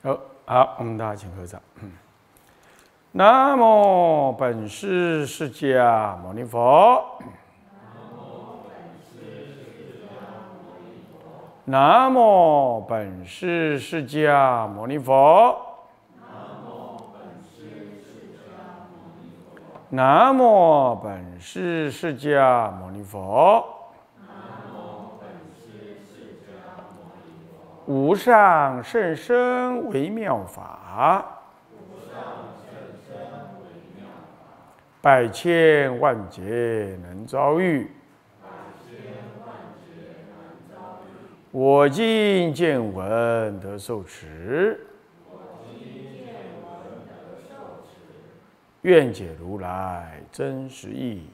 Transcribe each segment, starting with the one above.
好，我们大家请合掌。南无本师释迦牟尼佛。南无本师释迦牟尼佛。南无本师释迦牟尼佛。无上甚深微妙法，百千万劫能遭遇。我今见闻得受持，愿解如来真实义。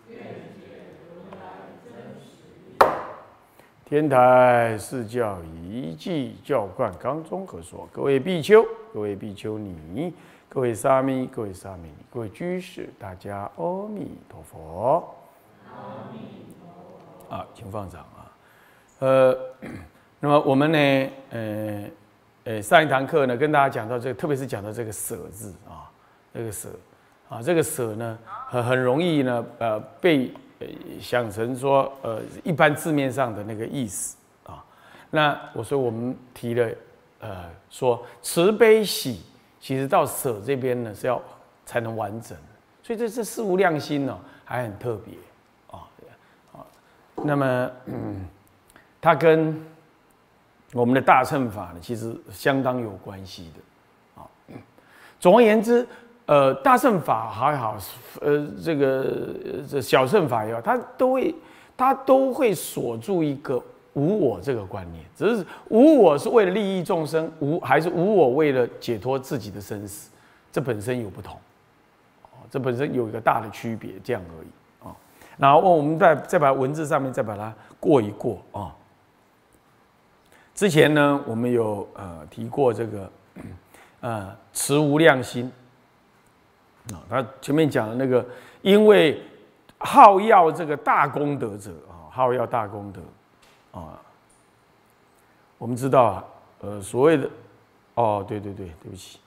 天台四教一记教观纲中合说：各位比丘、各位比丘尼、各位沙弥、各位沙弥尼、各位居士，大家阿弥陀佛。阿弥陀佛。啊，请放掌啊。那么我们呢，上一堂课呢，跟大家讲到这个，特别是讲到这个舍字啊，这个舍啊，这个舍呢，很容易呢，被想成说，一般字面上的那个意思啊。那我们提了，说慈悲喜，其实到舍这边呢是要才能完整，所以这四无量心呢还很特别啊。那么，它跟我们的大乘法呢，其实相当有关系的啊。总而言之。大乘法还好，这小乘法也好，它都会锁住一个无我这个观念，只是无我是为了利益众生，还是无我为了解脱自己的生死，这本身有不同，这本身有一个大的区别，这样而已啊。然后我们再把文字上面再把它过一过啊。之前呢，我们有提过这个持无量心。他前面讲的那个，因为好要这个大功德者啊，好要大功德啊，我们知道啊，所谓的对不起，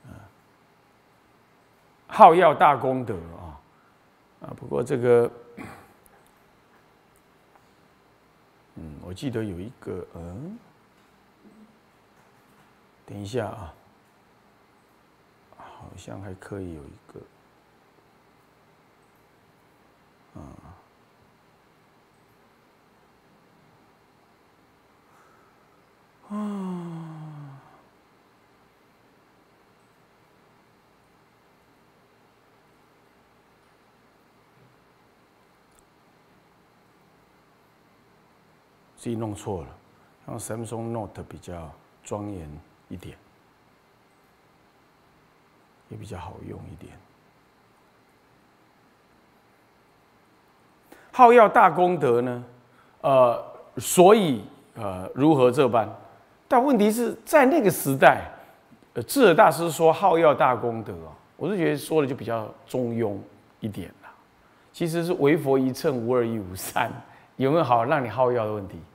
好要大功德不过这个，我记得有一个等一下啊。好像还可以有一个，自己弄错了，用 Samsung Note 比较庄严一点。也比较好用一点。好要大功德呢，所以如何这般？但问题是在那个时代，智者大师说好要大功德啊，我是觉得说的就比较中庸一点啦。其实是唯佛一乘，无二亦无三，有没有好让你好要的问题？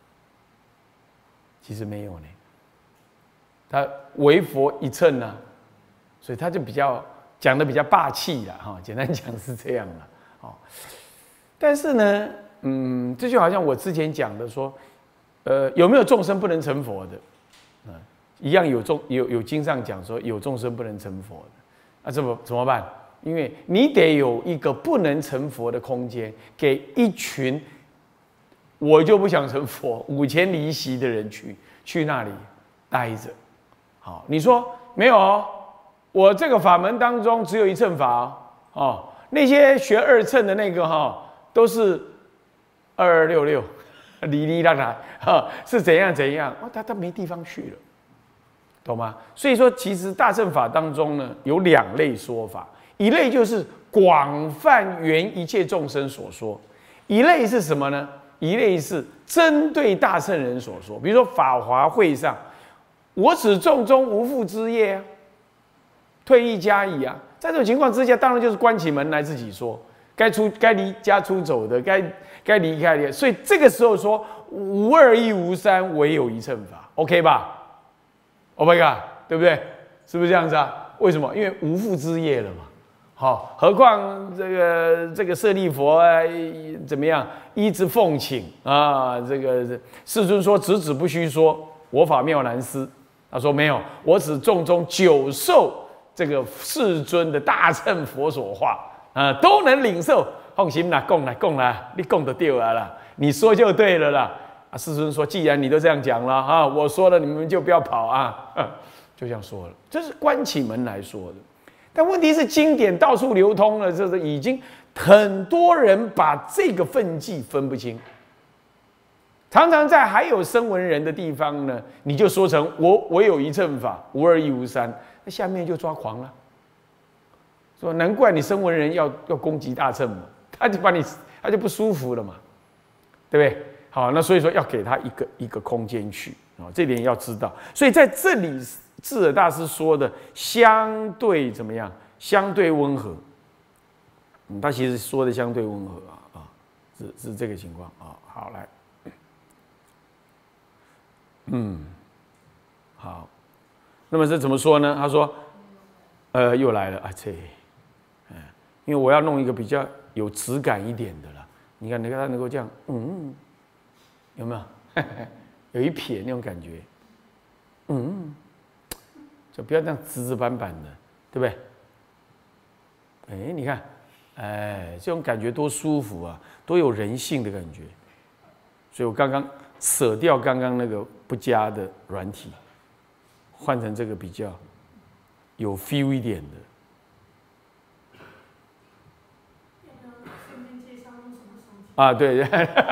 其实没有呢。他唯佛一乘呢。所以他就比较讲的比较霸气了哈，简单讲是这样了，但是呢，这就好像我之前讲的说，有没有众生不能成佛的？一样有经上讲说有众生不能成佛的，那怎么办？因为你得有一个不能成佛的空间，给一群我就不想成佛5000离席的人去那里待着。好，你说没有哦？我这个法门当中只有一乘法那些学二乘的那个都是2266，哩哩啦啦是怎样，他没地方去了，懂吗？所以说，其实大乘法当中呢有2类说法，一类就是广泛圆一切众生所说，一类是什么呢？一类是针对大乘人所说，比如说法华会上，我此众中无复之业啊。退役加矣啊！在这种情况之下，当然就是关起门来自己说，该离家出走的，该离开的。所以这个时候说无二亦无三，唯有一乘法 ，OK 吧 ？OK 吧？ 对不对？是不是这样子啊？为什么？因为无父之业了嘛。好，何况这个舍利佛啊，怎么样？一直奉请啊，这个世尊说子子不虚说，我法妙难思。他说没有，我只众中久受这个世尊的大乘佛所化啊，都能领受。放心啦，供啦，供啦，你供得对了啦，你说就对了啦。啊，世尊说，既然你都这样讲了啊，我说了，你们就不要跑啊，就这样说了。这是关起门来说的。但问题是，经典到处流通了，这是已经很多人把这个分际分不清。常常在还有声闻人的地方呢，你就说成我有一乘法，无二亦无三，那下面就抓狂了，说难怪你声闻人要攻击大乘嘛，他就不舒服了嘛，对不对？好，那所以说要给他一个空间去啊，这点要知道。所以在这里，智者大师说的相对怎么样？相对温和。他其实说的相对温和是这个情况啊。好，来，好，那么这怎么说呢？他说，又来了啊，因为我要弄一个比较有质感一点的啦。你看他能够这样，有没有？有一撇那种感觉，就不要这样直直板板的，对不对？你看，这种感觉多舒服啊，多有人性的感觉。所以我刚刚舍掉刚刚那个不佳的软体，换成这个比较有 feel 一点的。啊，对，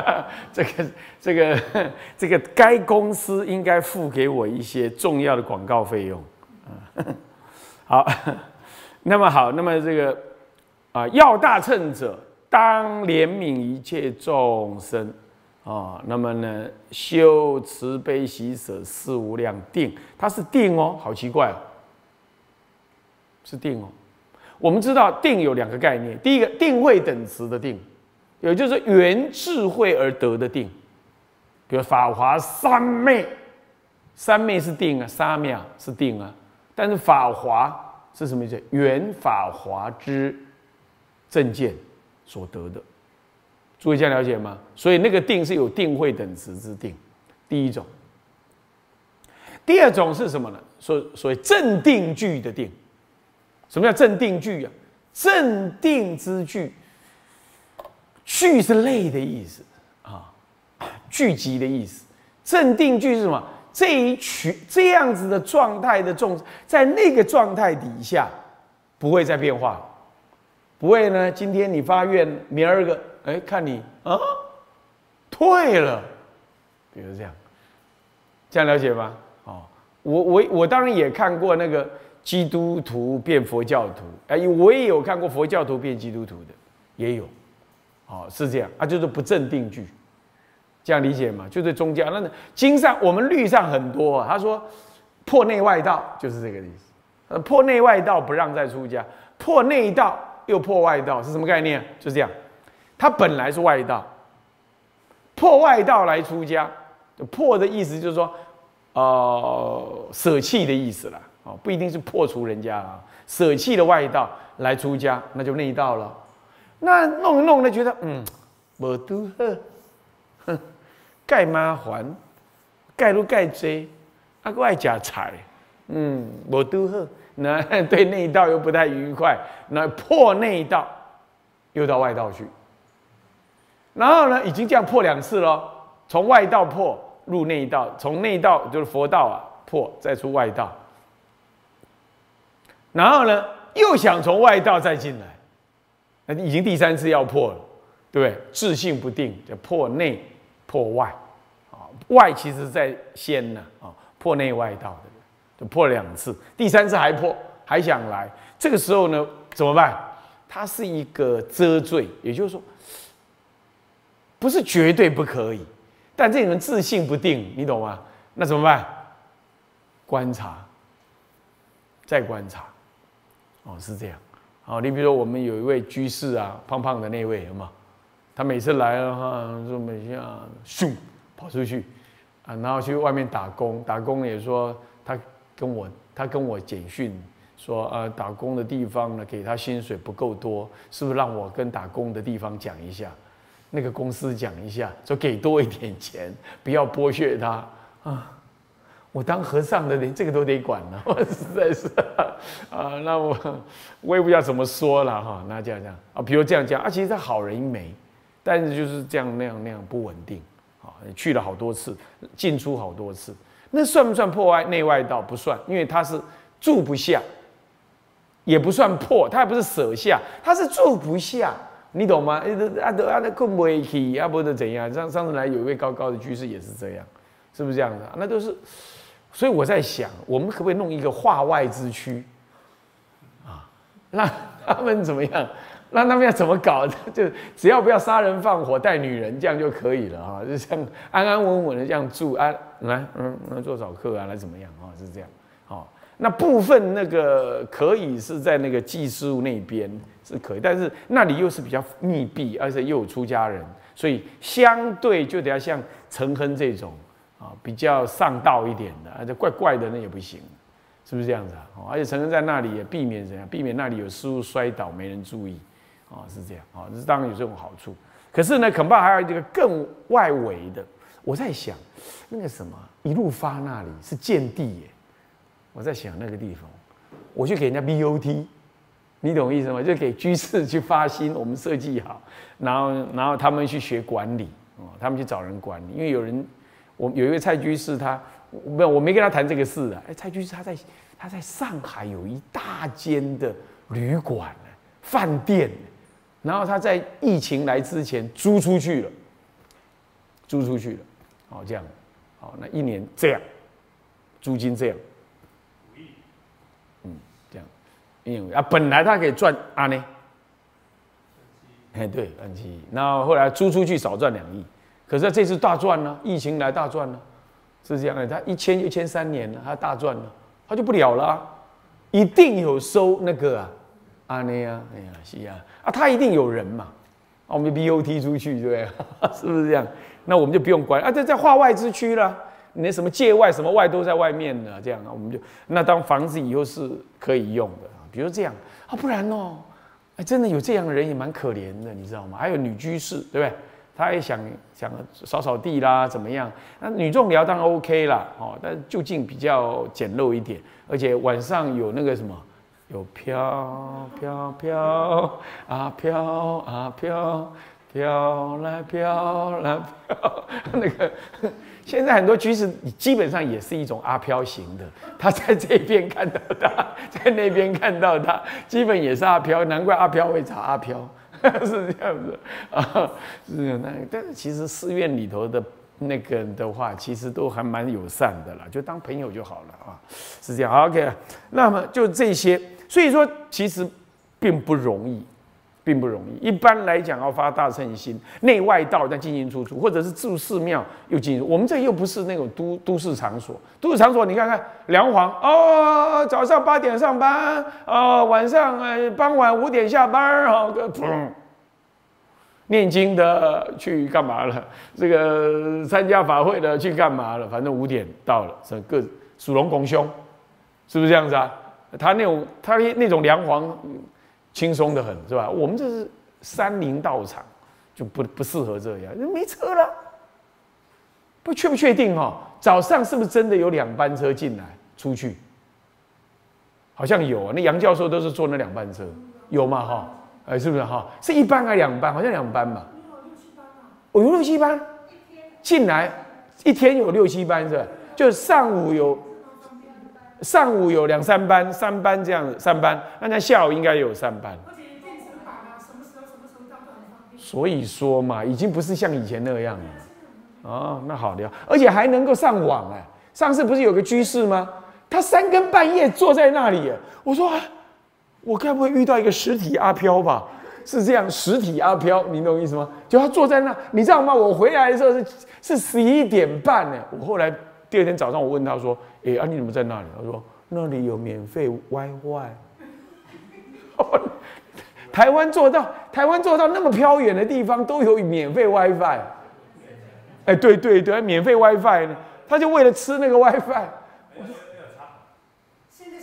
这个该公司应该付给我一些重要的广告费用。好，那么这个要大乘者，当怜悯一切众生啊。那么呢，修慈悲喜舍四无量定，它是定哦，好奇怪哦，是定哦。我们知道定有两个概念，第一个定慧等持的定。也就是缘智慧而得的定，比如法华三昧，三昧是定啊，沙妙是定啊，但是法华是什么意思？缘法华之正见所得的，诸位这样了解吗？所以那个定是有定慧等持之定，第一种。第二种是什么呢？所谓正定具的定。什么叫正定具啊？正定之具。聚是类的意思啊，聚集的意思。正定聚是什么？这一群这样子的状态的众生，在那个状态底下，不会再变化了，不会呢。今天你发愿，明儿个看你退了，比如这样，这样了解吗？哦，我当然也看过那个基督徒变佛教徒，我也有看过佛教徒变基督徒的，也有。是这样啊，就是不正定具，这样理解吗？就是宗教那经上我们律上很多他说破内外道就是这个意思，破内外道不让再出家，破内道又破外道是什么概念？就是这样，他本来是外道，破外道来出家，破的意思就是说舍弃的意思啦，不一定是破除人家啊，舍弃的外道来出家，那就内道了。那弄一弄的觉得没拄好，盖麻烦，盖都盖多，还爱吃菜，没拄好，那对内道又不太愉快，那破内道又到外道去，然后呢，已经这样破2次了，从外道破入内道，从内道就是佛道破再出外道，然后呢，又想从外道再进来。那已经第3次要破了，对不对？自性不定，就破内破外，外其实在先呢，破内外道的，就破了2次，第3次还破，还想来，这个时候呢怎么办？它是一个遮罪，也就是说，不是绝对不可以，但这种自性不定，你懂吗？那怎么办？观察，再观察，是这样。你比如说我们有一位居士啊，胖胖的那位，有没有？他每次来了说每天咻跑出去然后去外面打工，打工也说他他跟我简讯说，打工的地方呢给他薪水不够多，是不是让我跟打工的地方讲一下，那个公司讲一下，说给多一点钱，不要剥削他啊。我当和尚的连这个都得管了，我实在是那我也不知道怎么说了哈。那这样啊，比如这样讲啊，其实他好人一枚，但是就是这样那样不稳定啊，去了好多次，进出好多次，那算不算破内外道？不算，因为他是住不下，也不算破，他也不是舍下，他是住不下，你懂吗？困不起，不是怎样？上次来有一位高高的居士也是这样，是不是这样的？那都是。所以我在想，我们可不可以弄一个化外之区啊？让他们怎么样？让他们要怎么搞？就只要不要杀人放火、带女人，这样就可以了哈。就这样安安稳稳的这样住啊，来做早课啊，来怎么样啊？是这样。好，那部分那个可以是在那个济世屋那边是可以，但是那里又是比较密闭，而且又有出家人，所以相对就得要像陈亨这种。比较上道一点的，而且怪怪的那也不行，是不是这样子啊？而且陈恩在那里也避免怎样？避免那里有事物摔倒没人注意，是这样这当然有这种好处。可是呢，恐怕还有一个更外围的。我在想，那个什么一路发那里是建地耶，我在想那个地方，我去给人家 BOT， 你懂我意思吗？就给居士去发心，我们设计好，然后他们去学管理，他们去找人管理，因为有人。我有一位蔡居士，我没跟他谈这个事啊。蔡居士他在上海有一大间的旅馆、饭店，然后他在疫情来之前租出去了，这样，那一年这样，租金这样，这样，因为本来他可以赚呢，对，2亿，然后后来租出去少赚2亿。可是这次大赚了，疫情来大赚了，是这样的。他签就签3年了，他大赚了，他就不了了一定有收那个那呀，哎呀，是啊，他一定有人嘛，我们 BOT 出去，对不对？是不是这样？那我们就不用管这在化外之区了，你什么界外什么外都在外面了，这样我们就那当房子以后是可以用的，比如这样不然真的有这样的人也蛮可怜的，你知道吗？还有女居士，对不对？他也想扫地啦，怎么样？那女众寮当然 OK 啦，但就近比较简陋一点，而且晚上有那个什么，有飘来飘，那个现在很多居士基本上也是一种阿飘型的，他在这边看到他，在那边看到他，基本也是阿飘，难怪阿飘会找阿飘。是这样子是但是其实寺院里头的那个的话，其实都还蛮友善的啦，就当朋友就好了是这样。OK， 那么就这些，所以说其实并不容易。一般来讲，要发大乘心，内外道在进进出出，或者是住寺庙又进入。我们这又不是那种都市场所，都市场所你看看梁皇早上8点上班，晚上傍晚5点下班，念经的去干嘛了？这个参加法会的去干嘛了？反正5点到了，各属龙拱凶，是不是这样子啊？他那种梁皇。轻松的很，是吧？我们这是山林道场，就不适合这样，没车了。不确定早上是不是真的有2班车进来出去？好像有那杨教授都是坐那2班车，有吗？是不是是1班还是2班？好像2班吧。有6、7班进来，一天有6、7班是吧？就上午有2、3班，3班这样子，3班，那下午应该有3班。而且健身房什么时候到都很方便。所以说嘛，已经不是像以前那样了。那好聊，而且还能够上网上次不是有个居士吗？他3更半夜坐在那里，我说我该不会遇到一个实体阿飘吧？是这样，实体阿飘，你懂我意思吗？就他坐在那，你知道吗？我回来的时候是11点半呢。我后来第2天早上我问他说。你怎么在那里？他说那里有免费 WiFi。台湾做到那么飘远的地方都有免费 WiFi。对，免费 WiFi 呢，他就为了吃那个 WiFi。现在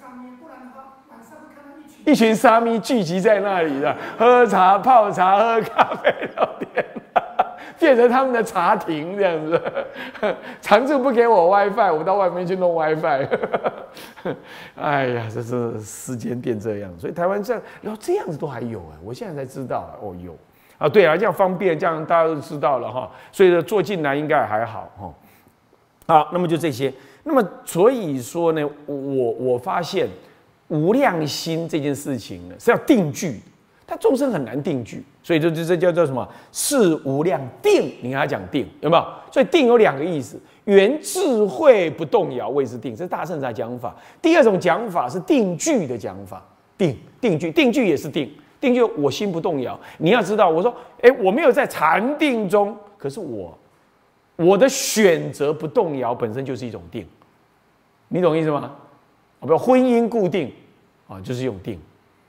一群沙弥聚集在那里的，喝茶、泡茶、喝咖啡、聊天，变成他们的茶亭这样子。常住不给我 WiFi， 我到外面去弄 WiFi。哎呀，这是世间变这样，所以台湾这样，然后这样子都还有我现在才知道哦，有啊，对啊，这样方便，这样大家都知道了哈。所以呢，坐进来应该还好哈。好，那么就这些。那么所以说呢，我发现。无量心这件事情呢是要定句，它众生很难定句，所以这叫做什么？是无量定。你看他讲定有没有？所以定有两个意思：原智慧不动摇谓之定，这是大乘才讲法。第二种讲法是定句的讲法，定句也是定，定句我心不动摇。你要知道，我说，我没有在禅定中，可是我的选择不动摇本身就是一种定，你懂意思吗？比如婚姻固定啊，就是用定；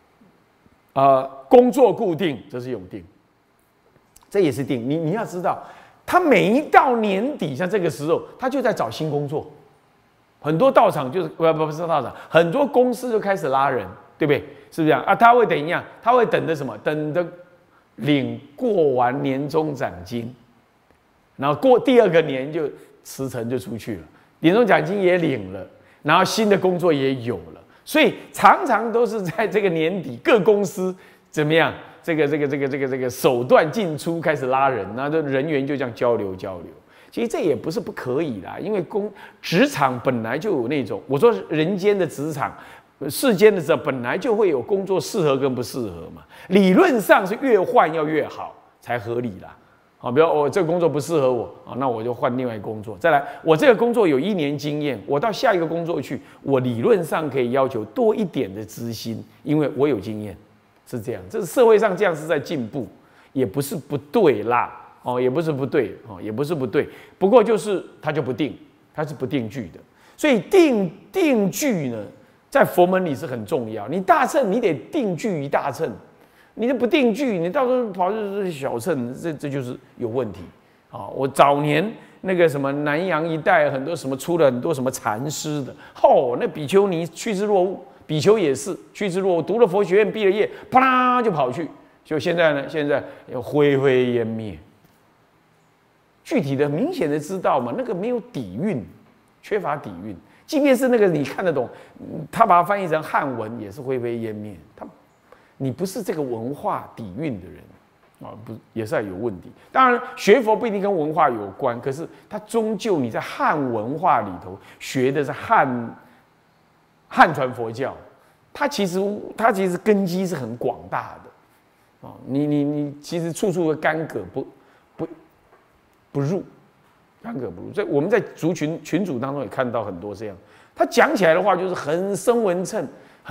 工作固定，这是用定，这也是定。你要知道，他每一到年底，像这个时候，他就在找新工作。很多道场就是不是道场，很多公司就开始拉人，对不对？是不是这样啊？他会等一样，他会等着什么？等着领过完年终奖金，然后过第二个年就辞呈就出去了，年终奖金也领了。然后新的工作也有了，所以常常都是在这个年底，各公司怎么样？这个手段进出开始拉人，那这人员就这样交流。其实这也不是不可以啦，因为职场本来就有那种，我说人间的职场，世间的时候本来就会有工作适合跟不适合嘛。理论上是越换要越好才合理啦。好，比如我这个工作不适合我，那我就换另外一个工作。再来，我这个工作有1年经验，我到下一个工作去，我理论上可以要求多一点的资薪，因为我有经验，是这样。这是社会上这样是在进步，也不是不对啦，也不是不对，也不是不对。不过就是它就不定，它是不定句的。所以定句呢，在佛门里是很重要。你大乘你得定句于大乘。你这不定句，你到时候跑去小乘，这就是有问题啊！我早年那个什么南洋一带很多什么出了很多什么禅师的，那比丘尼趋之若鹜，比丘也是趋之若鹜，读了佛学院毕了业，啪啦就跑去，就现在呢，现在要灰飞烟灭。具体的明显的知道嘛，那个没有底蕴，缺乏底蕴。即便是那个你看得懂，他把它翻译成汉文也是灰飞烟灭。你不是这个文化底蕴的人不也是有问题。当然，学佛不一定跟文化有关，可是它终究你在汉文化里头学的是汉传佛教，它其实根基是很广大的你其实处处的干戈不入，干戈不入。所以我们在族群组当中也看到很多这样，他讲起来的话就是很声闻称，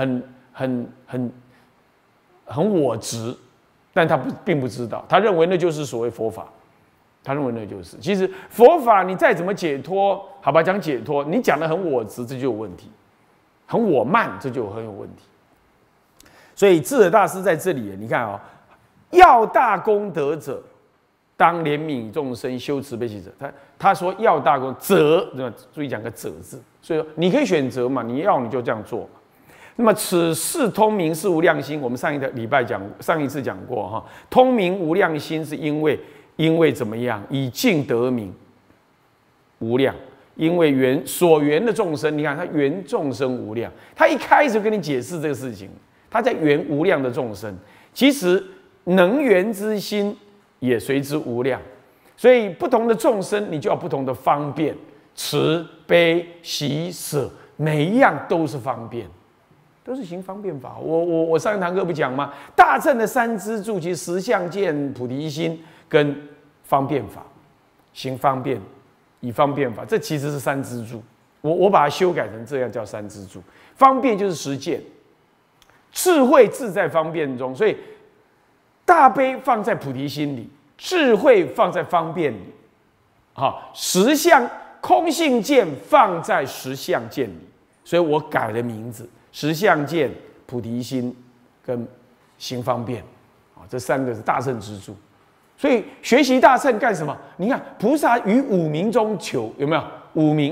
很我执，但他并不知道，他认为那就是所谓佛法，他认为那就是。其实佛法你再怎么解脱，好吧，讲解脱，你讲的很我执，这就有问题；很我慢，这就很有问题。所以智者大师在这里，你看要大功德者，当怜悯众生，修慈悲喜者。他说要大功择，对吧？注意讲个择字，所以说你可以选择嘛，你要你就这样做。那么此事通明是无量心，我们上一次讲过通明无量心是因为怎么样？以净得明无量，因为所缘的众生，你看他缘众生无量，他一开始就跟你解释这个事情，他在缘无量的众生，其实能缘之心也随之无量，所以不同的众生，你就要不同的方便，慈悲喜舍，每一样都是方便。都是行方便法。我上一堂课不讲吗？大乘的3支柱，其实实相见、菩提心跟方便法，行方便，以方便法，这其实是3支柱。我把它修改成这样，叫3支柱。方便就是实践，智慧自在方便中，所以大悲放在菩提心里，智慧放在方便里，实相空性见放在实相见里，所以我改了名字。实相见、菩提心跟行方便这3个是大乘之柱。所以学习大乘干什么？你看菩萨于五明中求，有没有？五明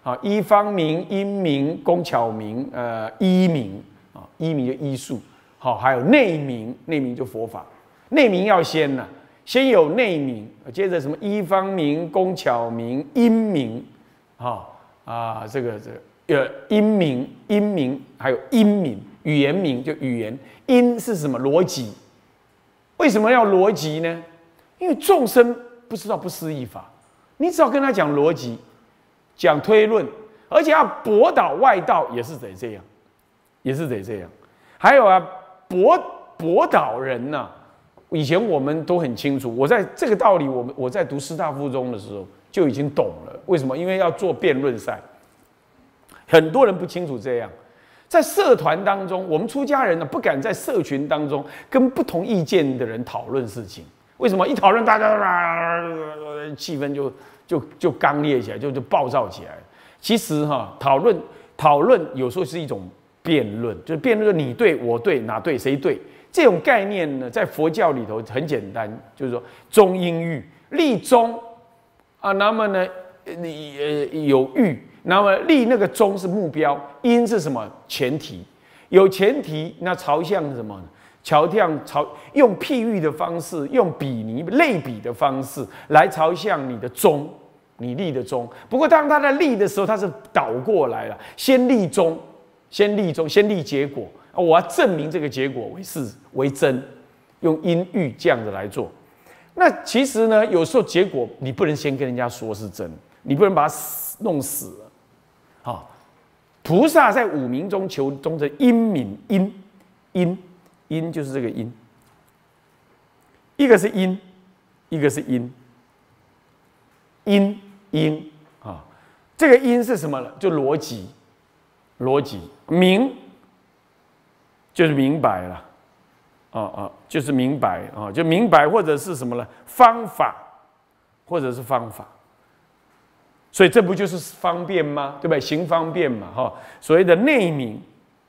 啊，医方明、因明、工巧明，医明啊，医明就医术，好，还有内明，内明就佛法，内明要先呢，先有内明，接着什么医方明、工巧明、因明，这个因明，还有因明，语言明就语言，因是什么逻辑？为什么要逻辑呢？因为众生不知道不思议法，你只要跟他讲逻辑。讲推论，而且要驳倒外道，也是得这样，也是得这样。还有啊，驳倒人呐、以前我们都很清楚，我在这个道理，我在读师大附中的时候就已经懂了。为什么？因为要做辩论赛，很多人不清楚这样。在社团当中，我们出家人呢不敢在社群当中跟不同意见的人讨论事情。为什么？一讨论，大家气氛就刚烈起来，就暴躁起来。其实讨论有时候是一种辩论，就是辩论你对我对哪对谁对这种概念呢，在佛教里头很简单，就是说中因欲立中啊，那么呢你有欲，那么立那个中是目标，因是什么前提？有前提，那朝向什么？用譬喻的方式，用比拟类比的方式来朝向你的中，你立的中。不过当他在立的时候，他是倒过来了，先立中，先立结果。我要证明这个结果为真，用因喻这样子来做。那其实呢，有时候结果你不能先跟人家说是真，你不能把它弄死了。好，菩萨在五明中求中的因明因就是这个因，一个是因，一个是因啊，这个因是什么呢？就逻辑，明就是明白了，就是明白啊，就明白或者是什么呢？方法，或者是方法，所以这不就是方便吗？对不对？行方便嘛，所谓的内明。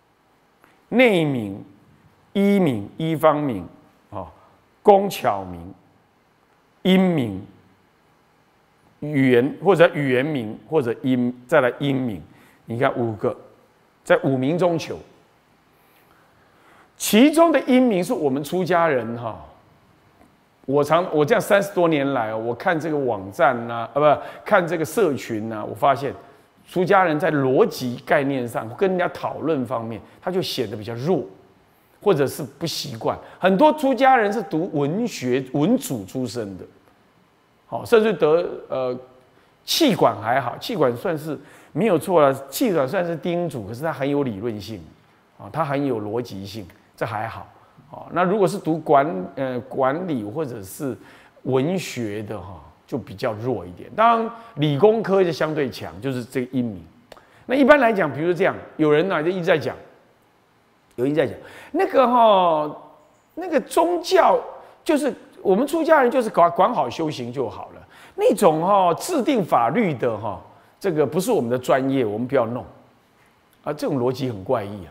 依明、依方明，工巧明、因明、语言或者语言明，或者再来因明。你看5个，在五明中求。其中的因明是我们出家人我这样30多年来，我看这个网站看这个社群我发现出家人在逻辑概念上跟人家讨论方面，他就显得比较弱。或者是不习惯，很多出家人是读文学文组出身的，甚至气管还好，气管算是没有错了，气管算是丁组，可是它很有理论性，它很有逻辑性，这还好。那如果是读管理或者是文学的就比较弱一点。当然理工科就相对强，就是这个因明。那一般来讲，比如说这样，有人就一直在讲。那个宗教就是我们出家人就是管好修行就好了。那种制定法律的这个不是我们的专业，我们不要弄这种逻辑很怪异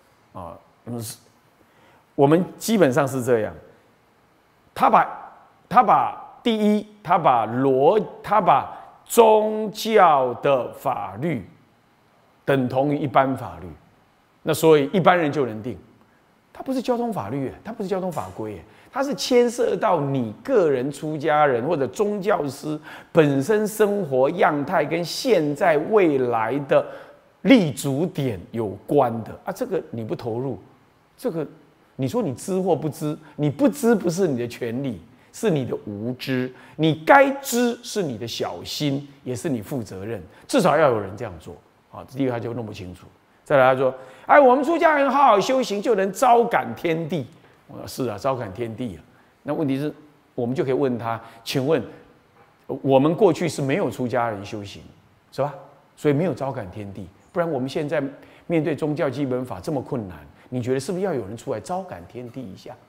我们基本上是这样。他把第一，他把宗教的法律等同于一般法律。那所以一般人就能定，它不是交通法律，它不是交通法规，它是牵涉到你个人出家人或者宗教师本身生活样态跟现在未来的立足点有关的这个你不投入，这个你说你知或不知，你不知不是你的权利，是你的无知，你该知是你的小心，也是你负责任，至少要有人这样做第一个他就弄不清楚。再来他说，我们出家人好好修行就能招感天地。我说是招感天地那问题是，我们就可以问他，请问我们过去是没有出家人修行，是吧？所以没有招感天地。不然我们现在面对宗教基本法这么困难，你觉得是不是要有人出来招感天地一下？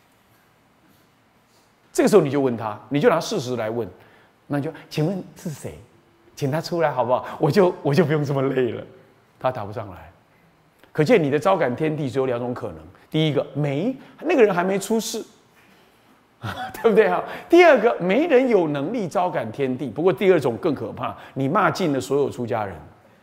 这个时候你就问他，你就拿事实来问，那你就请问是谁？请他出来好不好？我就不用这么累了。他答不上来，可见你的招感天地只有2种可能：第一个，那个人还没出世，对不对第二个，没人有能力招感天地。不过第二种更可怕，你骂尽了所有出家人，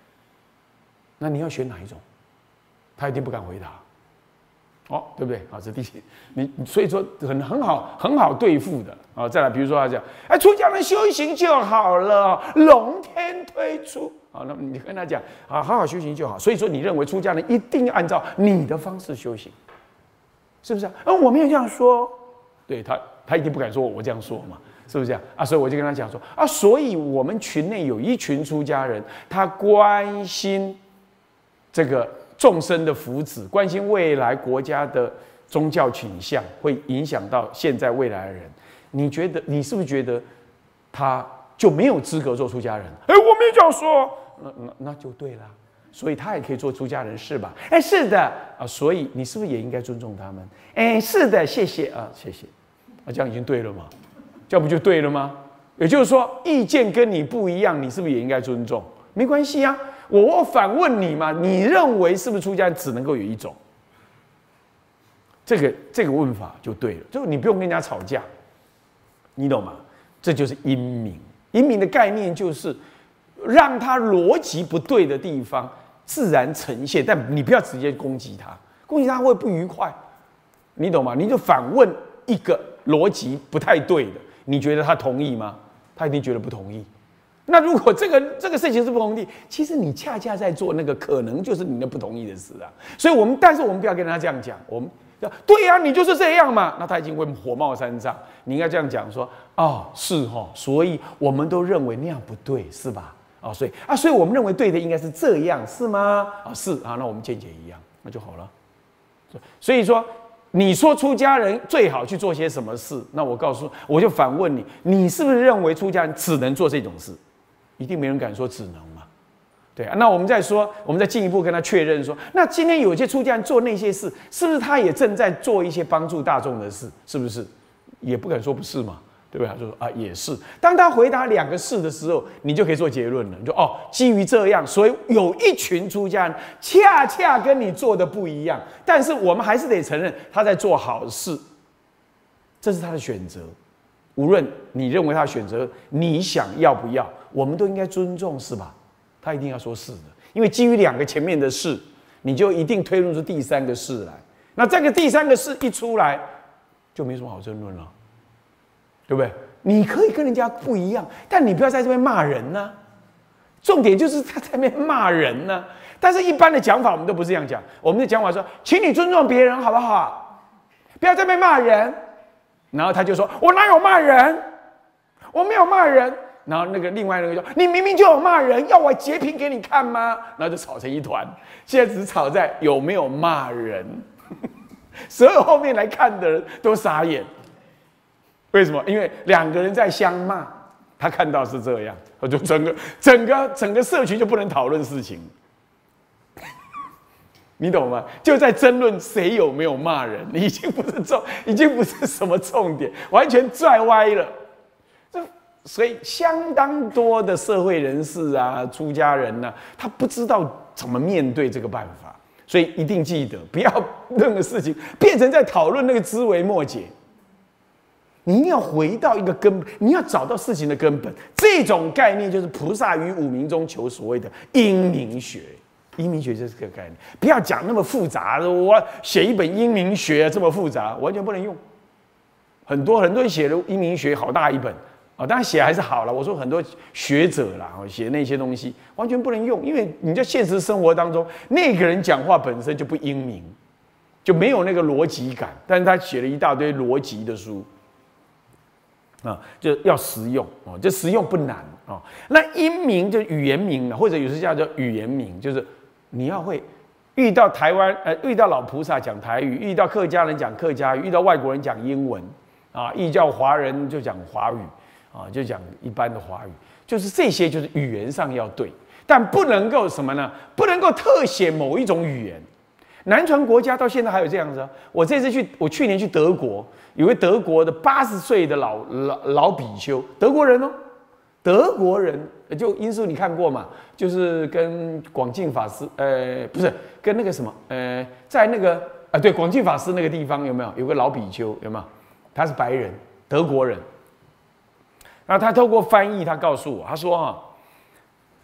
那你要选哪一种？他一定不敢回答。哦，对不对？啊，这第一，你所以说很好对付的啊。再来，比如说他讲，哎，出家人修行就好了，龙天推出。啊，那么你跟他讲啊，好好修行就好。所以说，你认为出家人一定要按照你的方式修行，是不是啊？我没有这样说，对他一定不敢说我这样说嘛，是不是这样啊？所以我就跟他讲说啊，所以我们群内有一群出家人，他关心这个众生的福祉，关心未来国家的宗教倾向，会影响到现在未来的人。你是不是觉得他就没有资格做出家人？哎，我没有这样说，那就对了。所以他也可以做出家人是吧？哎，是的啊，所以你是不是也应该尊重他们？哎，是的，谢谢啊，谢谢啊，这样已经对了吗？这样不就对了吗？也就是说，意见跟你不一样，你是不是也应该尊重？没关系啊。我反问你嘛，你认为是不是出家人只能够有一种？这个问法就对了，就你不用跟人家吵架，你懂吗？这就是因明。因明的概念就是让他逻辑不对的地方自然呈现，但你不要直接攻击他，攻击他会不愉快，你懂吗？你就反问一个逻辑不太对的，你觉得他同意吗？他一定觉得不同意。那如果这个事情是不同意，其实你恰恰在做那个可能就是你的不同意的事啊。所以但是我们不要跟他这样讲，我们对呀，你就是这样嘛。那他已经会火冒三丈。你应该这样讲说，哦，是哦，所以我们都认为那样不对，是吧？哦，所以我们认为对的应该是这样，是吗？啊，是啊，那我们见解一样，那就好了。所以说，你说出家人最好去做些什么事？那我就反问你，你是不是认为出家人只能做这种事？一定没人敢说只能嘛，对啊。那我们再进一步跟他确认说，那今天有些出家人做那些事，是不是他也正在做一些帮助大众的事？是不是？也不敢说不是嘛，对不对？他就说啊，也是。当他回答2个是的时候，你就可以做结论了。你就基于这样，所以有一群出家人恰恰跟你做的不一样，但是我们还是得承认他在做好事，这是他的选择。无论你认为他的选择，你想要不要，我们都应该尊重，是吧？他一定要说是的，因为基于2个前面的是，你就一定推论出第3个是来。那这个第3个是一出来，就没什么好争论了，对不对？你可以跟人家不一样，但你不要在这边骂人呢、重点就是他在那边骂人呢、但是一般的讲法我们都不是这样讲，我们的讲法说，请你尊重别人好不好？不要在那边骂人。然后他就说：“我哪有骂人？我没有骂人。”然后另外那个说：“你明明就有骂人，要我截屏给你看吗？”然后就吵成一团。现在只吵在有没有骂人，所有后面来看的人都傻眼。为什么？因为2个人在相骂，他看到是这样，我就整个社群就不能讨论事情。你懂吗？就在争论谁有没有骂人，已经不是什么重点，完全拽歪了。所以相当多的社会人士啊、出家人啊，他不知道怎么面对这个办法，所以一定记得，不要任何事情变成在讨论那个枝微末节。你一定要回到一个根本，你要找到事情的根本。这种概念就是菩萨于五明中求所谓的因明学。因明学就是这个概念，不要讲那么复杂的。我写一本因明学这么复杂，完全不能用。很多人写的因明学好大一本啊，当然写还是好了。我说很多学者啦，写那些东西完全不能用，因为你在现实生活当中，那个人讲话本身就不英明，就没有那个逻辑感。但是他写了一大堆逻辑的书啊，就要实用啊，这实用不难啊。那因明就语言明了，或者有时叫做语言明，就是。你要会遇到遇到老菩萨讲台语，遇到客家人讲客家语，遇到外国人讲英文，啊，遇到华人就讲华语，啊，就讲一般的华语，就是这些就是语言上要对，但不能够什么呢？不能够特写某一种语言。南传国家到现在还有这样子啊。我去年去德国，有位德国的80岁的老比丘，德国人哦。德国人就因素你看过嘛？就是跟广进法师，不是跟那个什么，在那个对广进法师那个地方有没有个老比丘？有没有？他是白人，德国人。然后他透过翻译，他告诉我，他说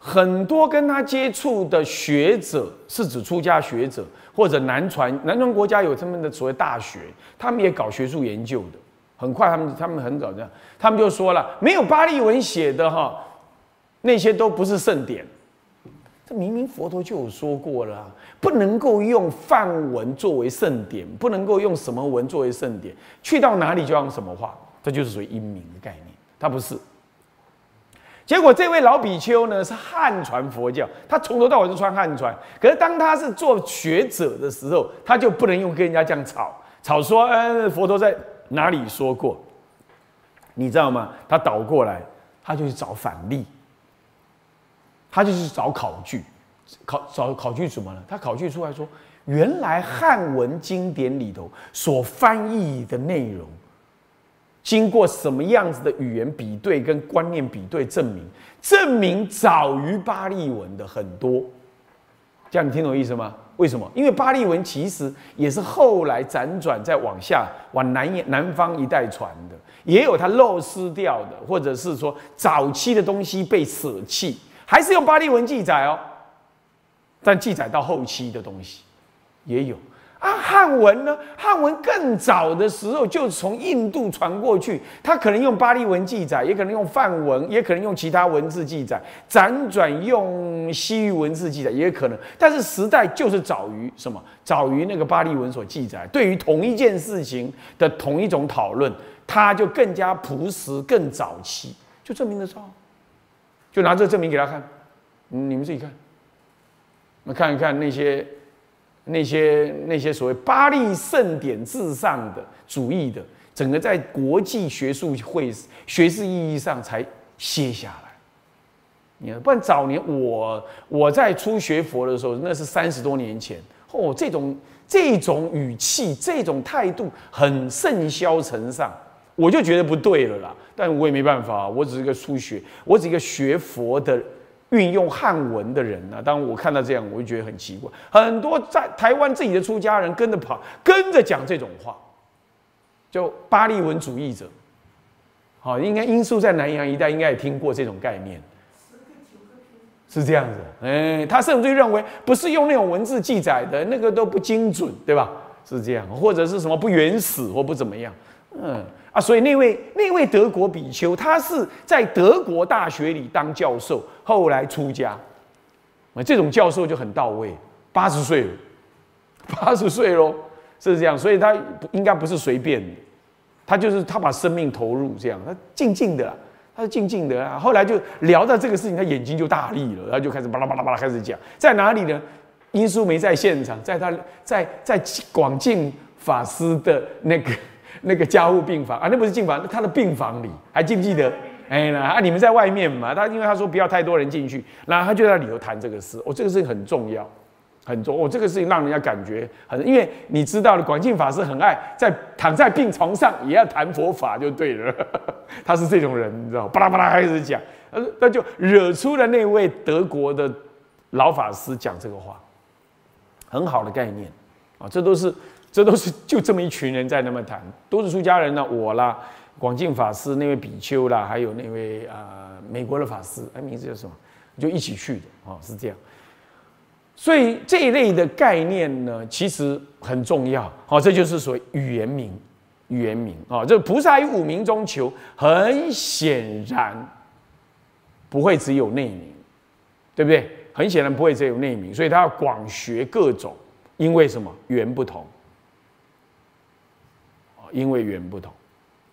很多跟他接触的学者，是指出家学者或者南传国家有他们的所谓大学，他们也搞学术研究的。很快他们很早这样，他们就说了，没有巴利文写的哈，那些都不是圣典。这明明佛陀就有说过了，不能够用梵文作为圣典，不能够用什么文作为圣典，去到哪里就用什么话，这就是属于因明的概念，它不是。结果这位老比丘呢是汉传佛教，他从头到尾是穿汉传，可是当他是做学者的时候，他就不能用跟人家这样吵说，佛陀在哪里说过？你知道吗？他倒过来，他就去找反例，他就去找考据，考据什么呢？他考据出来说，原来汉文经典里头所翻译的内容，经过什么样子的语言比对跟观念比对证明早于巴利文的很多。这样你听懂意思吗？为什么？因为巴利文其实也是后来辗转再往下往南方一带传的，也有它漏失掉的，或者是说早期的东西被舍弃，还是用巴利文记载哦，但记载到后期的东西也有。汉文呢？汉文更早的时候就从印度传过去，它可能用巴利文记载，也可能用梵文，也可能用其他文字记载，辗转用西域文字记载，也可能。但是时代就是早于什么？早于那个巴利文所记载。对于同一件事情的同一种讨论，它就更加朴实、更早期，就证明得到。就拿这证明给他看，你们自己看，那看一看那些所谓巴利圣典至上的主义的，整个在国际学术意义上才歇下来。你看，不然早年我在初学佛的时候，那是30多年前，这种语气、这种态度很甚嚣尘上，我就觉得不对了啦。但我也没办法，我只是个初学，我只是一个学佛的。运用汉文的人啊，当我看到这样，我就觉得很奇怪。很多在台湾自己的出家人跟着讲这种话，就巴利文主义者。好，应该罂粟在南洋一带应该也听过这种概念，是这样子。他甚至认为不是用那种文字记载的那个都不精准，对吧？是这样，或者是什么不原始或不怎么样。所以那位德国比丘，他是在德国大学里当教授，后来出家。这种教授就很到位，80岁了，80岁咯，是这样。所以他应该不是随便的，他把生命投入这样，他静静的啦，他是静静的啦。后来就聊到这个事情，他眼睛就大利了，他就开始巴拉巴拉巴拉开始讲，在哪里呢？罂粟没在现场，在广进法师的那个加护病房啊，那不是进房，他的病房里，还记不记得？你们在外面嘛，因为他说不要太多人进去，然后他就在里头谈这个事。这个事情很重要，很重要。这个事情让人家感觉因为你知道的，广进法师很爱躺在病床上也要谈佛法，就对了。他是这种人，你知道，巴拉巴拉开始讲，那就惹出了那位德国的老法师讲这个话，很好的概念啊，这都是就这么一群人在那么谈，都是出家人呢，我啦，广进法师那位比丘啦，还有那位美国的法师，名字叫什么？就一起去的是这样。所以这一类的概念呢，其实很重要。这就是所谓语言明这菩萨于五明中求，很显然不会只有内明，对不对？很显然不会只有内明，所以他要广学各种，因为什么？缘不同。因为缘不同，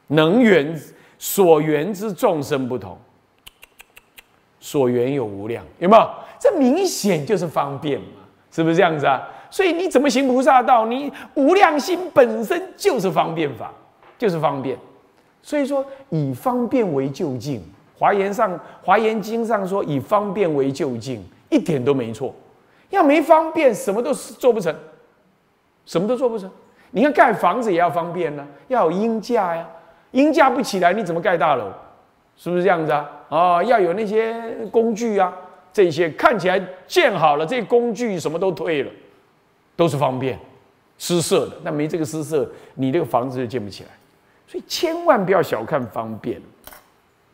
所缘之众生不同，所缘有无量，有没有？这明显就是方便嘛，是不是这样子啊？所以你怎么行菩萨道？你无量心本身就是方便法，就是方便。所以说以方便为就近，华严经上说以方便为就近，一点都没错。要没方便，什么都做不成，什么都做不成。你看盖房子也要方便呢，要有鹰架呀，鹰架不起来，你怎么盖大楼？是不是这样子啊？要有那些工具啊，这些看起来建好了，这些工具什么都退了，都是方便施设的。但没这个施设，你这个房子就建不起来。所以千万不要小看方便，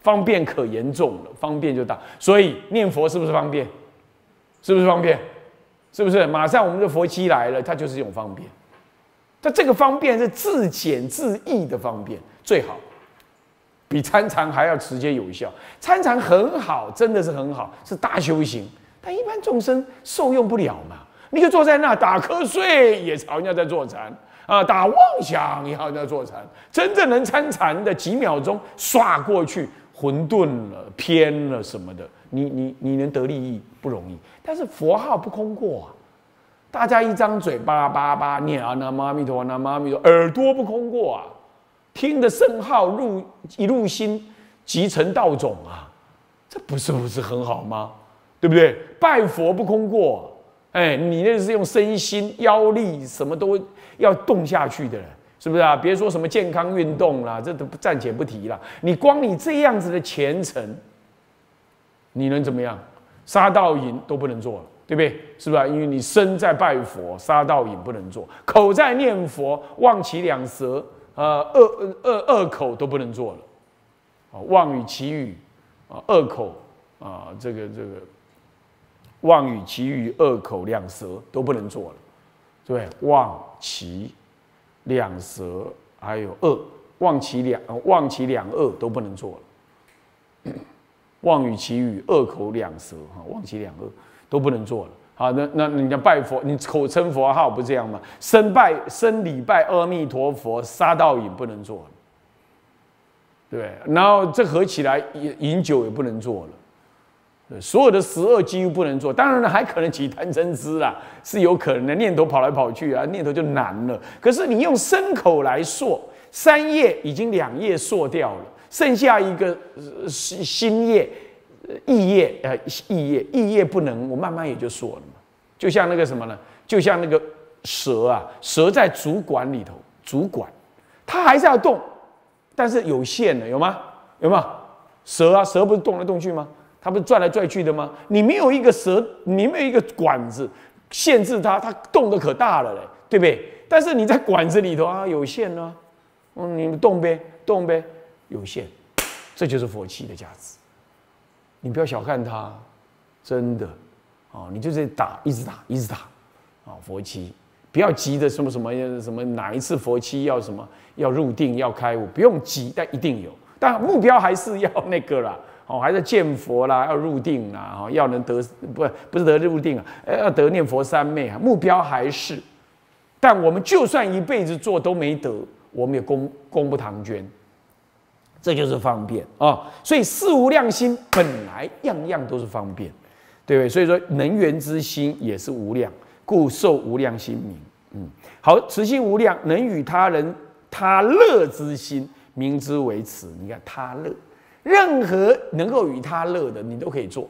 方便可严重了，方便就大。所以念佛是不是方便？是不是方便？是不是？马上我们的佛期来了，它就是一种方便。它这个方便是自简自易的方便，最好，比参禅还要直接有效。参禅很好，真的是很好，是大修行。但一般众生受用不了嘛，你就坐在那打瞌睡，也好像在坐禅啊；打妄想也好像在坐禅。真正能参禅的，几秒钟刷过去，混沌了、偏了什么的，你能得利益不容易。但是佛号不空过啊。大家一张嘴巴叭叭念啊，南无阿弥陀佛，南无阿弥陀佛，耳朵不空过啊，听的圣号一入心，即成道种啊，这不是很好吗？对不对？拜佛不空过，哎，你那是用身心腰力什么都要动下去的人，是不是啊？别说什么健康运动啦，这都暂且不提了。你光你这样子的虔诚，你能怎么样？杀盗淫都不能做了。对不对？是不是？因为你身在拜佛，杀盗淫不能做；口在念佛，妄其两舌，恶口都不能做了。妄语绮语，恶口这个妄语绮语，恶口两舌都不能做了，对不对？妄其两舌还有恶，妄其两恶都不能做了。妄语绮语，恶口两舌，妄其两恶。都不能做了。好，那你要拜佛，你口称佛号不这样吗？生礼拜阿弥陀佛，杀盗淫不能做了，对。然后这合起来，饮酒也不能做了，对，所有的十恶几乎不能做。当然了，还可能起贪嗔痴啦，是有可能的。念头跑来跑去啊，念头就难了。可是你用身口来塑，3业已经2业塑掉了，剩下一个心业。意业不能，我慢慢也就说了嘛。就像那个什么呢？就像那个蛇啊，蛇在主管里头，主管它还是要动，但是有限的，有吗？有没有？蛇啊，蛇不是动来动去吗？它不是转来转去的吗？你没有一个蛇，你没有一个管子限制它，它动得可大了嘞，对不对？但是你在管子里头啊，有限啊，你们动呗，有限，这就是佛器的价值。你不要小看它，真的，你就在打，一直打，佛七，不要急着什么哪一次佛七要什么要入定要开悟，不用急，但一定有，但目标还是要那个啦，还是见佛啦，要入定啦，要能得不是得入定啊，要得念佛三昧啊，目标还是，但我们就算一辈子做都没得，我们也功不唐捐。这就是方便啊，所以四无量心本来样样都是方便，对不对？所以说能缘之心也是无量，故受无量心名。好，慈心无量，能与他人他乐之心，名之为慈。你看他乐，任何能够与他乐的，你都可以做，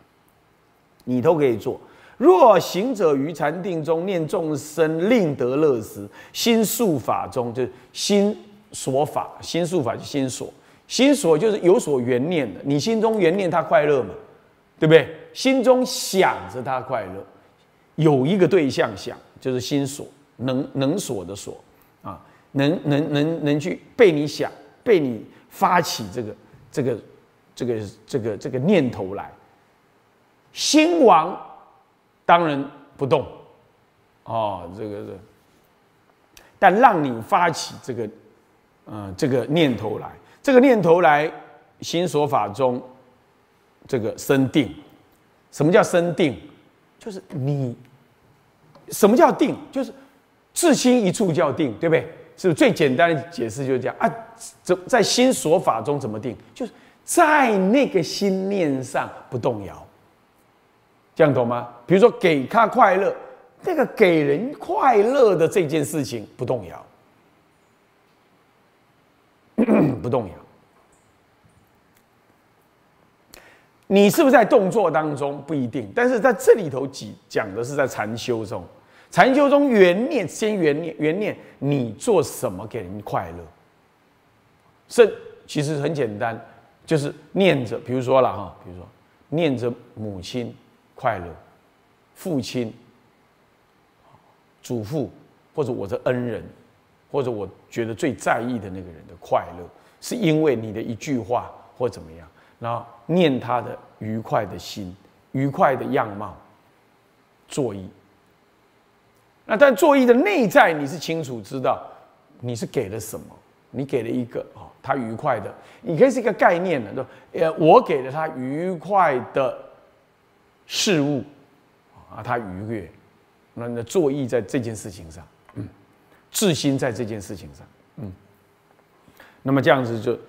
若行者于禅定中念众生令得乐时，心宿法中，就是心所法，心宿法就心所。心所就是有所缘念的，你心中缘念他快乐嘛，对不对？心中想着他快乐，有一个对象想，就是心所，能所的所啊，能去被你想，被你发起这个念头来，心王当然不动但让你发起这个念头来。这个念头来，心所法中，这个生定。什么叫生定？就是你，什么叫定？就是至心一处叫定，对不对？是不是最简单的解释就是这样啊？在心所法中怎么定？就是在那个心念上不动摇，这样懂吗？比如说给他快乐，那个给人快乐的这件事情不动摇。不动摇，你是不是在动作当中不一定，但是在这里头讲的是在禅修中，禅修中缘念，你做什么给人快乐？其实很简单，就是念着，比如说念着母亲快乐，父亲、祖父或者我的恩人。或者我觉得最在意的那个人的快乐，是因为你的一句话或怎么样，然后念他的愉快的心、愉快的样貌，作意。那但作意的内在，你是清楚知道，你是给了什么？你给了一个他愉快的，你可以是一个概念的，我给了他愉快的事物，他愉悦，那你的作意在这件事情上，至心在这件事情上，那么这样子就，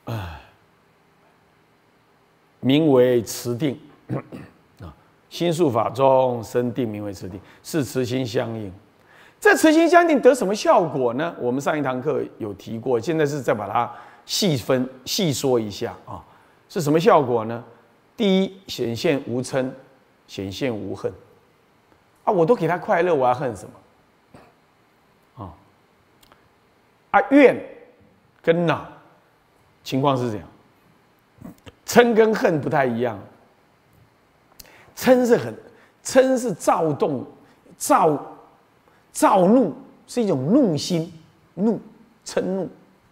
名为持定，心术法中生定，名为持定，是持心相应。这持心相应得什么效果呢？我们上一堂课有提过，现在是再把它细说一下啊，是什么效果呢？第一，显现无嗔，显现无恨。我都给他快乐，我要恨什么？怨跟恼情况是这样，嗔跟恨不太一样。嗔是躁动、躁怒，是一种怒心，嗔怒。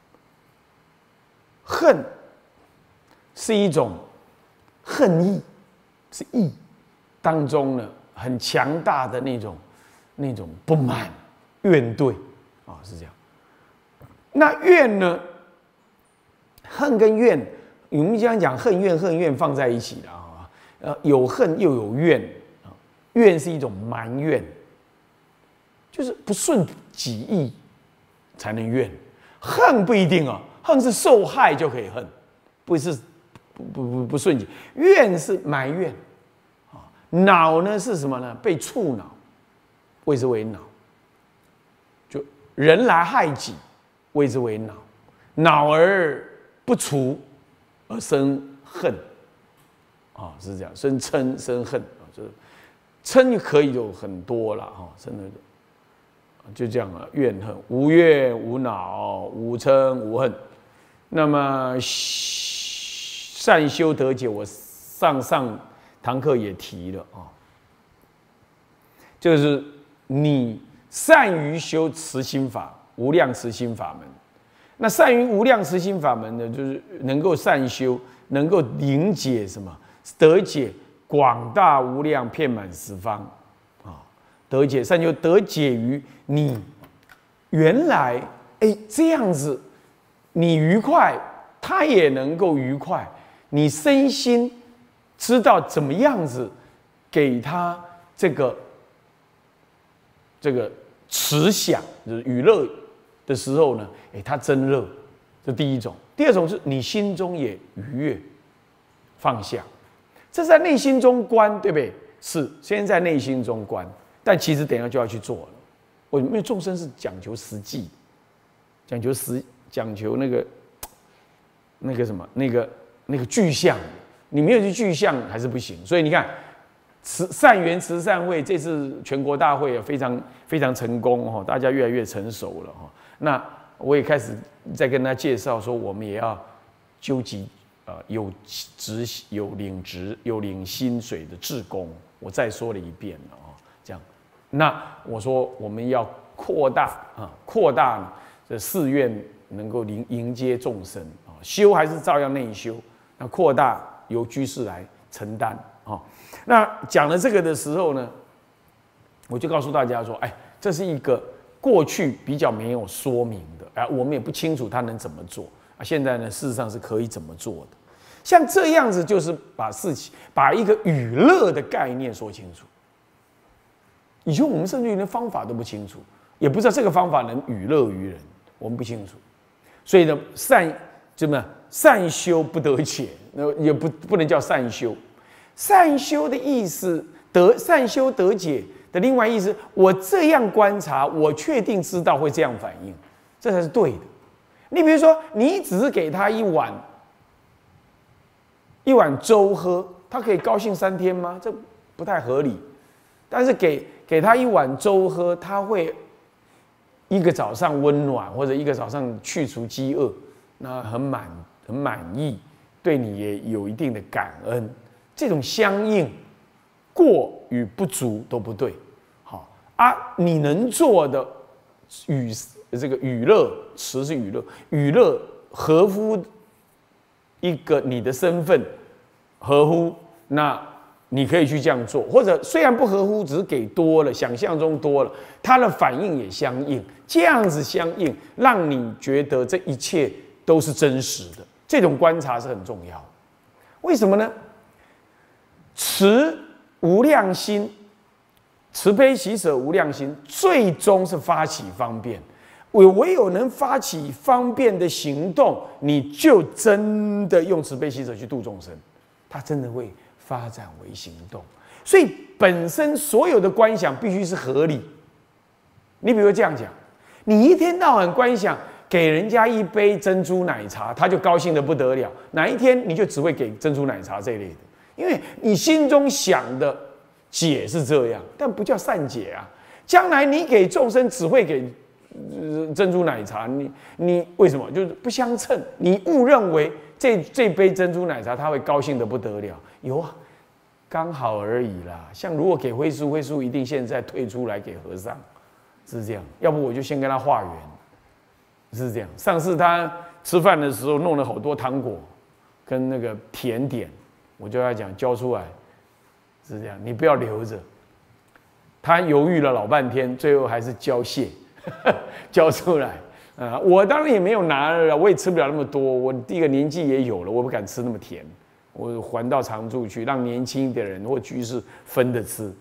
恨是一种恨意，是意当中呢很强大的那种不满、怨怼是这样。那怨呢？恨跟怨，我们经常讲恨怨放在一起的有恨又有怨怨是一种埋怨。就是不顺己意才能怨，恨不一定恨是受害就可以恨，不是不顺己。怨是埋怨，恼呢是什么呢？被触恼，谓之为恼。就人来害己，谓之为恼。恼而不除，而生恨，是这样，生嗔生恨就是嗔可以有很多了生的。就这样怨恨，无怨无恼，无嗔无恨。那么善修得解，我上堂课也提了就是你善于修慈心法，无量慈心法门。那善于无量慈心法门呢，就是能够善修，能够理解什么？得解广大无量，遍满十方。得解善修，得解于你原来这样子，你愉快，他也能够愉快。你身心知道怎么样子给他这个慈享，就是娱乐的时候呢，他真乐。这第一种。第二种是你心中也愉悦，放下，这是在内心中观，对不对？是，先在内心中观。但其实等一下就要去做了，因为众生是讲求实际，讲求那个什么那个具象，你没有去具象还是不行。所以你看，善缘慈善会这次全国大会非常非常成功大家越来越成熟了那我也开始在跟他介绍说，我们也要纠集有领职有领薪水的志工，我再说了一遍了这样。那我说我们要扩大这寺院能够迎接众生修还是照样内修，那扩大由居士来承担那讲了这个的时候呢，我就告诉大家说，这是一个过去比较没有说明的，我们也不清楚他能怎么做现在呢，事实上是可以怎么做的。像这样子，就是把一个娱乐的概念说清楚。以前我们甚至于连方法都不清楚，也不知道这个方法能娱乐于人，我们不清楚。所以呢，善修不得解，也不能叫善修。善修的意思，善修得解的另外意思，我这样观察，我确定知道会这样反应，这才是对的。你比如说，你只是给他一碗粥喝，他可以高兴3天吗？这不太合理。但是给他一碗粥喝，他会一个早上温暖，或者一个早上去除饥饿，那很满意，对你也有一定的感恩。这种相应，过与不足都不对。你能做的这个娱乐，词是娱乐，娱乐合乎一个你的身份合乎，那你可以去这样做，或者虽然不合乎，只是给多了，想象中多了，它的反应也相应，这样子相应，让你觉得这一切都是真实的。这种观察是很重要的。为什么呢？持无量心，慈悲喜舍无量心，最终是发起方便。唯有能发起方便的行动，你就真的用慈悲喜舍去度众生，它真的会发展为行动。所以本身所有的观想必须是合理。你比如这样讲，你一天到晚观想给人家一杯珍珠奶茶，他就高兴得不得了。哪一天你就只会给珍珠奶茶这一类的，因为你心中想的解是这样，但不叫善解啊。将来你给众生只会给珍珠奶茶，你为什么就是不相称？你误认为这杯珍珠奶茶他会高兴得不得了？有啊，刚好而已啦。像如果给辉叔，辉叔一定现在退出来给和尚，是这样。要不我就先跟他化缘，是这样。上次他吃饭的时候弄了好多糖果跟那个甜点，我就跟他讲交出来，是这样，你不要留着。他犹豫了老半天，最后还是交谢。交出来我当然也没有拿了，我也吃不了那么多。我第一个年纪也有了，我不敢吃那么甜，我还到常住去，让年轻的人或居士分着吃。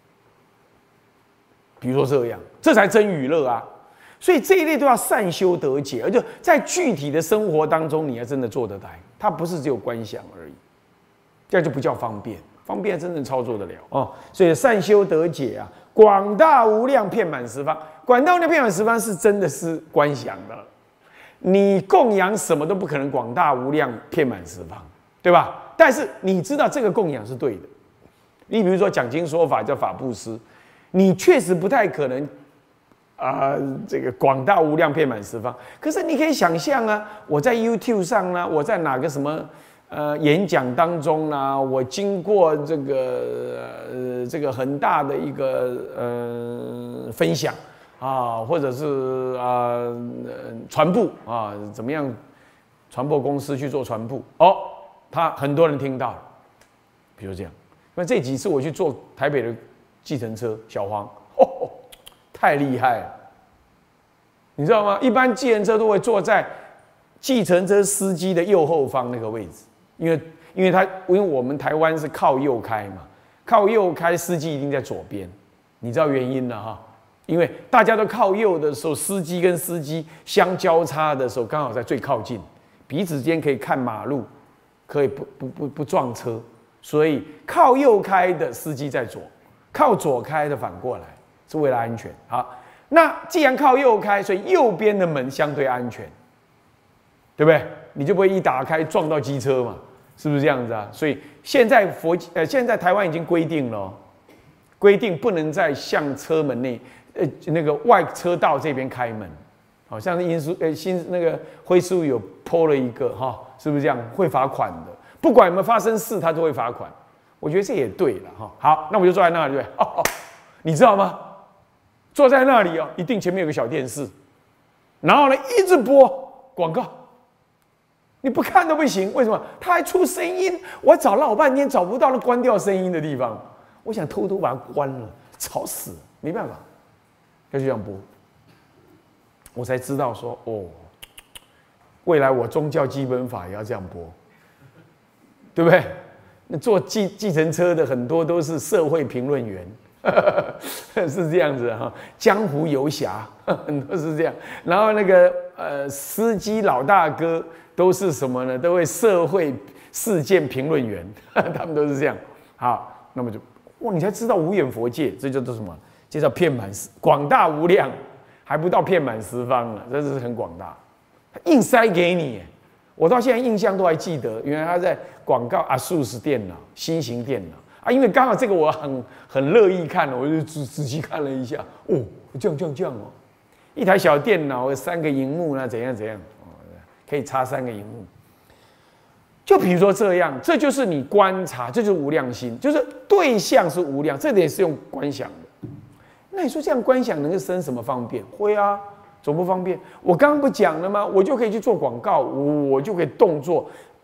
比如说这样，这才真娱乐啊！所以这一类都要善修得解，而且在具体的生活当中，你要真的做得来，它不是只有观想而已，这样就不叫方便。方便真正操作得了哦，所以善修得解啊，广大无量遍满十方。广大无量遍满十方是真的是观想的，你供养什么都不可能广大无量遍满十方，对吧？但是你知道这个供养是对的。你比如说讲经说法叫法布施，你确实不太可能这个广大无量遍满十方。可是你可以想象啊，我在 YouTube 上呢，我在哪个什么演讲当中呢，我经过这个很大的一个分享啊，或者是传播啊，怎么样？传播公司去做传播他很多人听到了，比如这样。因为这几次我去坐台北的计程车，小黄太厉害了，你知道吗？一般计程车都会坐在计程车司机的右后方那个位置。因为我们台湾是靠右开嘛，靠右开司机一定在左边，你知道原因了哈？因为大家都靠右的时候，司机跟司机相交叉的时候，刚好在最靠近，彼此间可以看马路，可以不撞车，所以靠右开的司机在左，靠左开的反过来，是为了安全。好，那既然靠右开，所以右边的门相对安全，对不对？你就不会一打开撞到机车嘛？是不是这样子啊？所以现在现在台湾已经规定了，规定不能在向车门内那个外车道这边开门。好像新那个辉叔有 po 了一个哈，是不是这样？会罚款的，不管有没有发生事，他都会罚款。我觉得这也对了哈。好，那我就坐在那里，对不对？你知道吗？坐在那里一定前面有个小电视，然后呢一直播广告。你不看都不行，为什么？他还出声音，我找了老半天找不到那关掉声音的地方，我想偷偷把它关了，吵死了，没办法，要就这样播，我才知道说未来我宗教基本法也要这样播，对不对？那坐计程车的很多都是社会评论员，是这样子哈，江湖游侠很多是这样，然后那个司机老大哥。都是什么呢？都会社会事件评论员，他们都是这样。好，那么就你才知道无眼佛界，这叫做什么？这叫遍满广大无量，还不到遍满十方呢，这是很广大。他硬塞给你，我到现在印象都还记得，原来他在广告ASUS 电脑、新型电脑因为刚好这个我很乐意看，我就仔细看了一下，这样一台小电脑3个萤幕怎样。可以插3个萤幕，就比如说这样，这就是你观察，这就是无量心，就是对象是无量，这点是用观想的。那你说这样观想能够生什么方便？会啊，总不方便。我刚刚不讲了吗？我就可以去做广告，我就可以动作，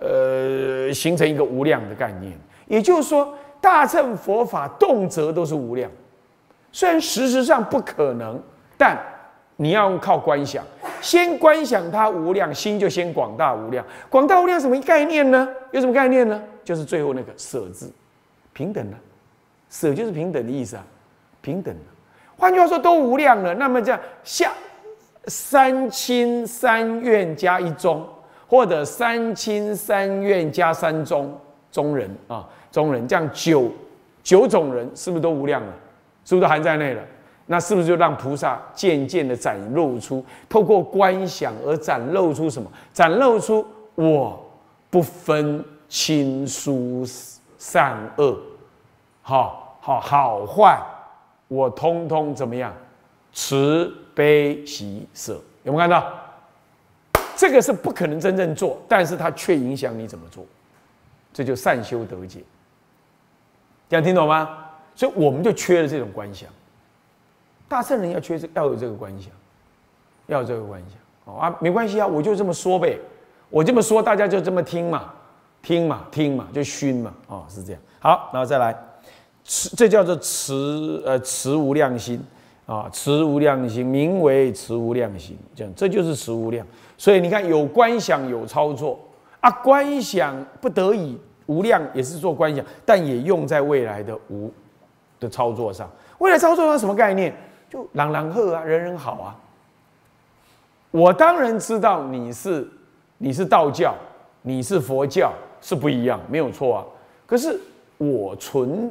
形成一个无量的概念。也就是说，大乘佛法动辄都是无量，虽然事实上不可能，但你要靠观想，先观想它无量，心就先广大无量。广大无量什么概念呢？有什么概念呢？就是最后那个舍字，平等了。舍就是平等的意思啊，平等了。换句话说，都无量了，那么这样下三亲三愿加一中，或者三亲三愿加三中，中人啊，中人这样九种人，是不是都无量了？是不是都含在内了？那是不是就让菩萨渐渐的展露出，透过观想而展露出什么？展露出我不分亲疏善恶，好坏，我通通怎么样？慈悲喜舍，有没有看到？这个是不可能真正做，但是它却影响你怎么做，这就善修得解。这样听懂吗？所以我们就缺了这种观想。大乘人要有这个观想，要有这个观想啊，没关系啊，我就这么说呗，我这么说，大家就这么听嘛，就熏嘛，哦，是这样。好，然后再来，这叫做慈无量心啊，慈无量心，名为慈无量心，这就是慈无量。所以你看，有观想，有操作啊，观想不得已无量也是做观想，但也用在未来的操作上。未来操作上什么概念？就朗朗赫啊，人人好啊。我当然知道你是道教，你是佛教，是不一样，没有错啊。可是我纯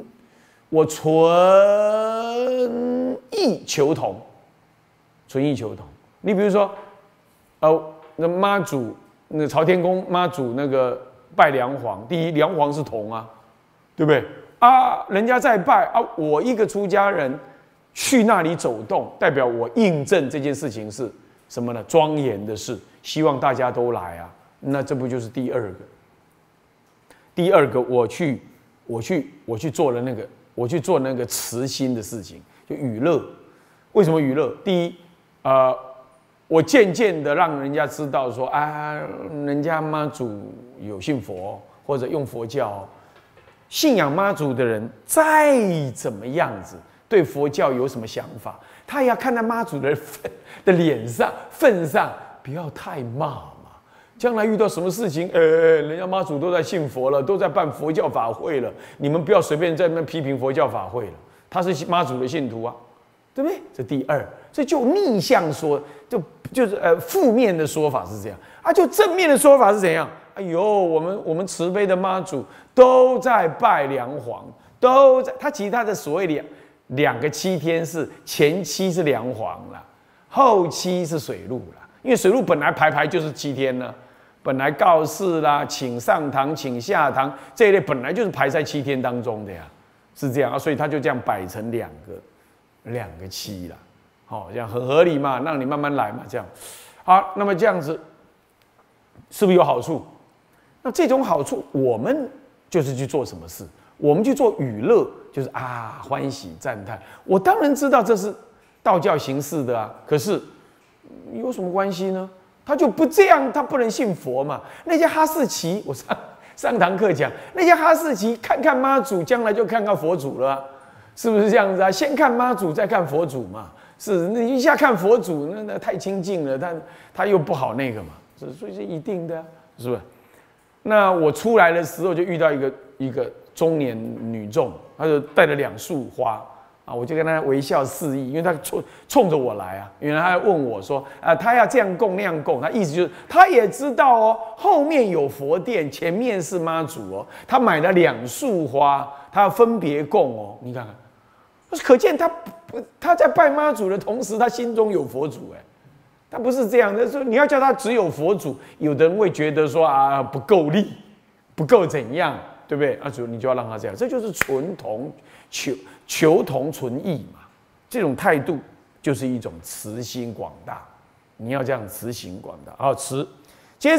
意求同，纯意求同。你比如说，那妈祖，那朝天宫妈祖那个拜梁皇，第一梁皇是铜啊，对不对？啊，人家在拜啊，我一个出家人去那里走动，代表我印证这件事情是什么呢？庄严的事，希望大家都来啊。那这不就是第二个？第二个，我去做了那个，我去做那个慈心的事情，就娱乐。为什么娱乐？第一，我渐渐的让人家知道说啊，人家妈祖有信佛，或者用佛教。信仰妈祖的人再怎么样子，对佛教有什么想法，他也要看在妈祖的脸上份上，不要太骂嘛。将来遇到什么事情，人家妈祖都在信佛了，都在办佛教法会了，你们不要随便在那批评佛教法会了。他是妈祖的信徒啊，对不对？这第二，所以就逆向说，就是负面的说法是这样啊，就正面的说法是怎样？哎呦，我们慈悲的妈祖都在拜梁皇，都在他其他的所谓两个7天是前期是梁皇啦，后期是水陆啦，因为水陆本来排就是7天呢，本来告示啦、请上堂、请下堂这一类本来就是排在7天当中的呀，是这样啊，所以他就这样摆成两个7啦，好，这样很合理嘛，让你慢慢来嘛，这样好，那么这样子是不是有好处？那这种好处，我们就是去做什么事？我们去做娱乐，就是欢喜赞叹。我当然知道这是道教形式的啊，可是有什么关系呢？他就不这样，他不能信佛嘛。那些哈士奇，我上堂课讲，那些哈士奇看看妈祖，将来就看看佛祖了啊，是不是这样子啊？先看妈祖，再看佛祖嘛。是，那一下看佛祖，那太清净了，他又不好那个嘛，所以是一定的啊，是不是？那我出来的时候就遇到一个中年女众，她就带了2束花啊，我就跟她微笑示意，因为她冲着我来啊，原来她问我说她要这样供那样供，她意思就是她也知道哦，后面有佛殿，前面是妈祖哦，她买了2束花，她要分别供哦，你看看，可见她在拜妈祖的同时，她心中有佛祖哎。他不是这样的，说你要叫他只有佛祖，有的人会觉得说不够力，不够怎样，对不对？你就要让他这样，这就是纯同求同存异嘛。这种态度就是一种慈心广大，你要这样慈心广大。好，慈，接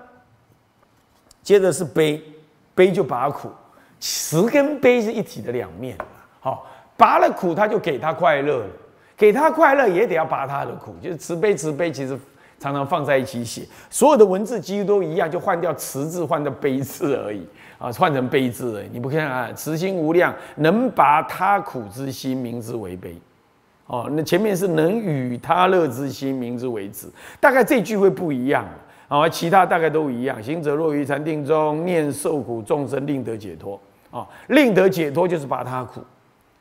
着是悲，悲就拔苦，慈跟悲是一体的两面。好，拔了苦，他就给他快乐了。给他快乐也得要拔他的苦，就是慈悲，其实常常放在一起写，所有的文字几乎都一样，就换掉慈字，换掉悲字而已啊，换成悲字而已。你不看啊，慈心无量，能拔他苦之心，名之为悲。哦，那前面是能与他乐之心，名之为慈。大概这句会不一样啊，其他大概都一样。行者若于禅定中，念受苦众生，令得解脱啊，令得解脱就是拔他苦。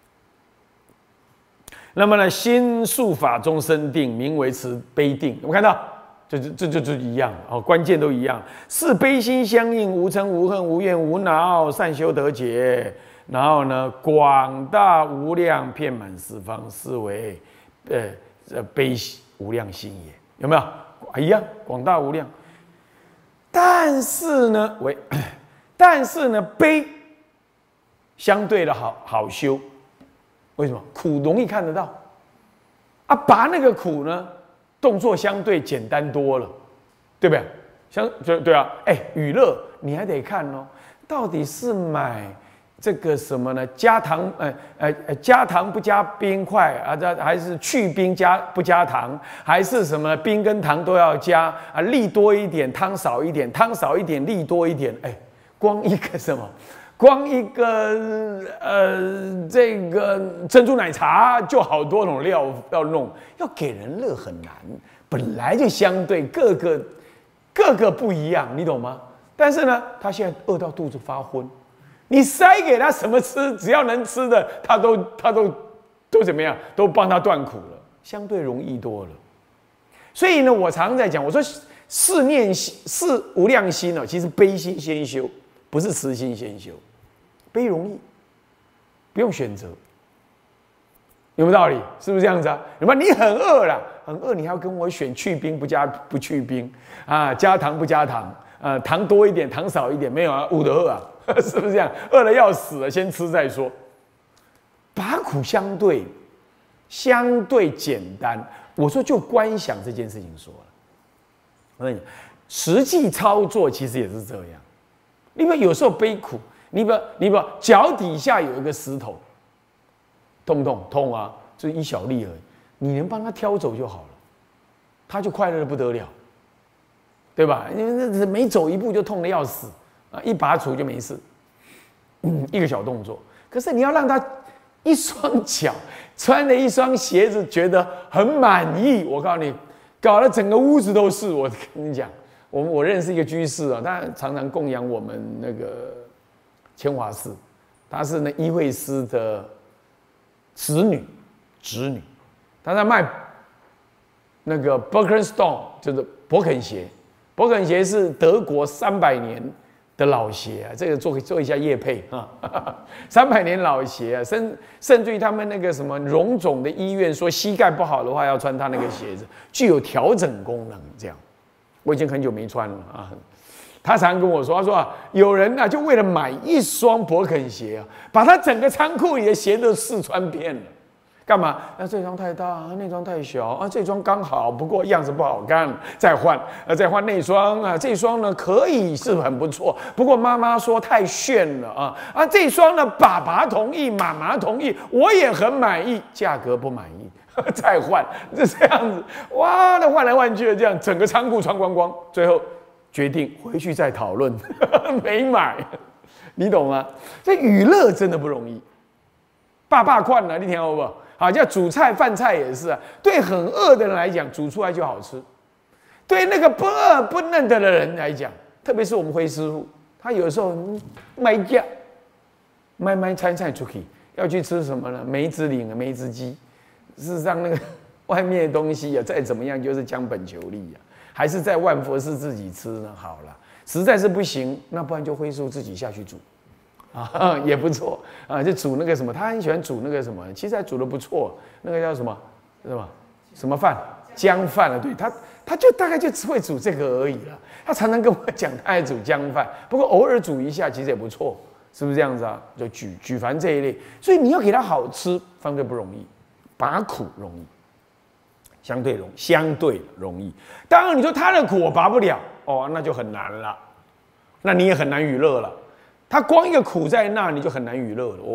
那么呢，心术法中生定，名为慈悲定。有没有看到？这就一样哦，关键都一样。是悲心相应，无嗔无恨，无怨无恼，善修得解。然后呢，广大无量，遍满十方，是为悲无量心也。有没有？一样，广大无量。但是呢，悲相对的好修。为什么？苦容易看得到啊，拔那个苦呢，动作相对简单多了，对不对？对啊，娱乐你还得看哦，到底是买这个什么呢？加糖加糖不加冰块啊，还是去冰不加糖，还是什么冰跟糖都要加啊？粒多一点，汤少一点，汤少一点，粒多一点，光一个什么？光一个这个珍珠奶茶就好多种料要弄，要给人乐很难，本来就相对各个不一样，你懂吗？但是呢，他现在饿到肚子发昏，你塞给他什么吃，只要能吃的，他都怎么样，都帮他断苦了，相对容易多了。所以呢，我常常在讲，我说是无量心哦，其实悲心先修，不是慈心先修。悲容易，不用选择，有没有道理？是不是这样子啊？有没有？你很饿了，很饿，你还要跟我选去冰不去冰啊？加糖不加糖？糖多一点，糖少一点？没有啊，饿的饿啊，是不是这样？饿了要死了，先吃再说。拔苦相对简单。我说就观想这件事情说了，我跟你讲，实际操作其实也是这样。因为有时候悲苦。你把脚底下有一个石头，痛不痛？痛啊，就一小粒而已。你能帮他挑走就好了，他就快乐的不得了，对吧？因为每走一步就痛得要死啊，一拔除就没事，一个小动作。可是你要让他一双脚穿了一双鞋子，觉得很满意。我告诉你，搞得整个屋子都是。我跟你讲，我认识一个居士啊，他常常供养我们那个。千华寺，他是那一慧师的侄女，他在卖那个 Birkenstock， 就是勃肯鞋。勃肯鞋是德国300年的老鞋啊，这个做一下业配啊，300年老鞋啊，甚至于他们那个什么荣总的医院说膝盖不好的话要穿他那个鞋子，具有调整功能。这样，我已经很久没穿了啊。他常跟我说，他说有人就为了买一双勃肯鞋把他整个仓库里的鞋都试穿遍了。干嘛？这双太大，那双太小这双刚好，不过样子不好看，再换那双这双呢可以是很不错，不过妈妈说太炫了这双呢，爸爸同意，妈妈同意，我也很满意，价格不满意，再换，就这样子，哇，那换来换去的，这样整个仓库穿光光，最后。决定回去再讨论，没买，你懂吗？这娱乐真的不容易，爸惯了，你听好不好？叫煮菜饭菜也是对很饿的人来讲，煮出来就好吃；对那个不饿不嫩的人来讲，特别是我们辉师傅，他有时候卖价，卖菜出去，要去吃什么呢？梅子岭梅子鸡，事实上那个外面的东西再怎么样就是将本求利还是在万佛寺自己吃呢？好了，实在是不行，那不然就辉叔自己下去煮，也不错就煮那个什么，他很喜欢煮那个什么，其实还煮得不错，那个叫什么什么饭，姜饭对他就大概就只会煮这个而已了。他常常跟我讲，他爱煮姜饭，不过偶尔煮一下其实也不错，是不是这样子啊？就举凡这一类，所以你要给他好吃，相对不容易，拔苦容易。相对容易，当然你说他的苦我拔不了那就很难了，那你也很难娱乐了。他光一个苦在那，你就很难娱乐了。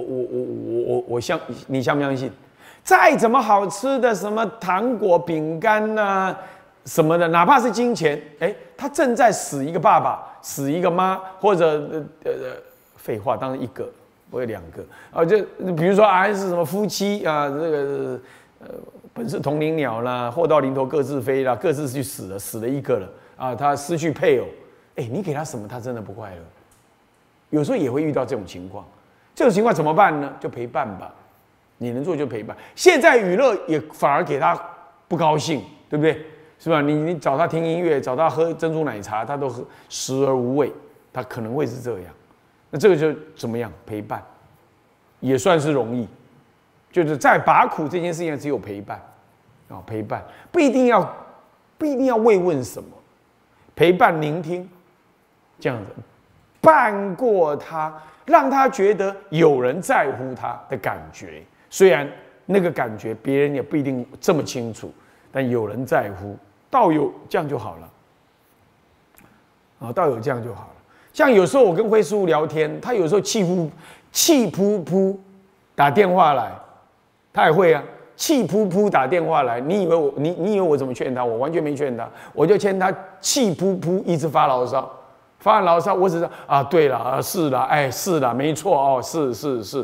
你相不相信？再怎么好吃的什么糖果、饼干什么的，哪怕是金钱，哎，他正在死一个爸爸，死一个妈，或者废话，当然一个，我有2个啊，就比如说啊，是什么夫妻啊，这个本是同林鸟啦，祸到临头各自飞啦，各自去死了，死了一个了啊，他失去配偶，哎，你给他什么，他真的不快乐。有时候也会遇到这种情况，这种情况怎么办呢？就陪伴吧，你能做就陪伴。现在娱乐也反而给他不高兴，对不对？是吧？你找他听音乐，找他喝珍珠奶茶，他都食而无味，他可能会是这样。那这个就怎么样？陪伴也算是容易，就是在拔苦这件事情只有陪伴啊，陪伴不一定要慰问什么，陪伴聆听，这样子。伴过他，让他觉得有人在乎他的感觉。虽然那个感觉别人也不一定这么清楚，但有人在乎，道友这样就好了。啊，道友这样就好了。像有时候我跟辉师傅聊天，他有时候气噗噗打电话来，他也会啊，气噗噗打电话来。你以为我怎么劝他？我完全没劝他，我就劝他气噗噗一直发牢骚。发完牢骚，我只是啊，对了，啊，是了，哎，是了，没错哦，是，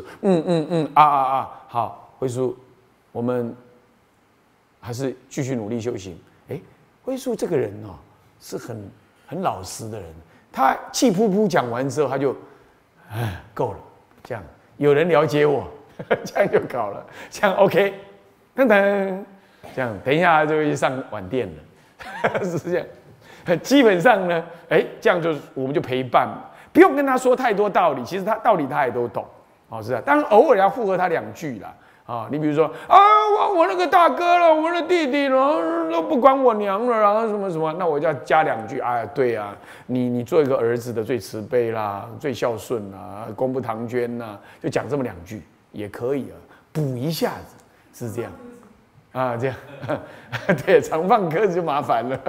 好，辉叔，我们还是继续努力修行。哎，辉叔这个人哦，是很老实的人，他气噗噗讲完之后，他就，哎，够了，这样有人了解我，这样就搞了，这样 OK， 噔噔，这样等一下就会上晚殿了，是这样。基本上呢，哎，这样我们就陪伴，不用跟他说太多道理，其实道理他也都懂，哦，是啊，当然偶尔要附和他2句啦，啊，你比如说啊，我那个大哥了，我的弟弟了，都不管我娘了，然后什么什么，那我就要加2句，哎，对啊，你做一个儿子的最慈悲啦，最孝顺啦，功不唐捐啦，就讲这么2句也可以啊，补一下子是这样。啊，这样，对，常放鸽子就麻烦了，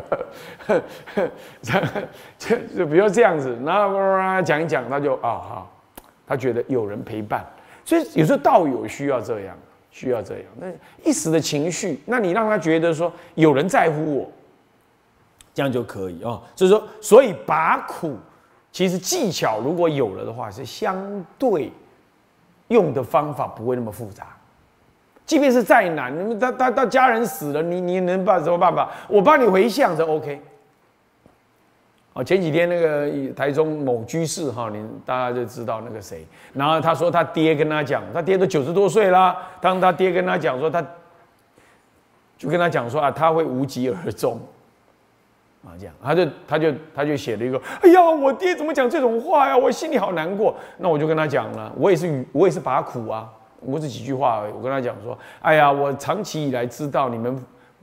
就比如这样子，然后讲一讲，他就好，他觉得有人陪伴，所以有时候道友需要这样，那一时的情绪，那你让他觉得说有人在乎我，这样就可以啊。就是说，所以拔苦其实技巧如果有了的话，是相对用的方法不会那么复杂。即便是再难，他家人死了，你能办什么办法？我帮你回向就 OK。哦，前几天那个台中某居士哈，大家就知道那个谁，然后他说他爹跟他讲，他爹都90多岁啦，当他爹跟他讲说，他就跟他讲说啊，他会无疾而终。啊，这样，他就写了一个，哎呀，我爹怎么讲这种话呀？我心里好难过。那我就跟他讲了，我也是拔苦啊。我只几句话而已，我跟他讲说：“哎呀，我长期以来知道你们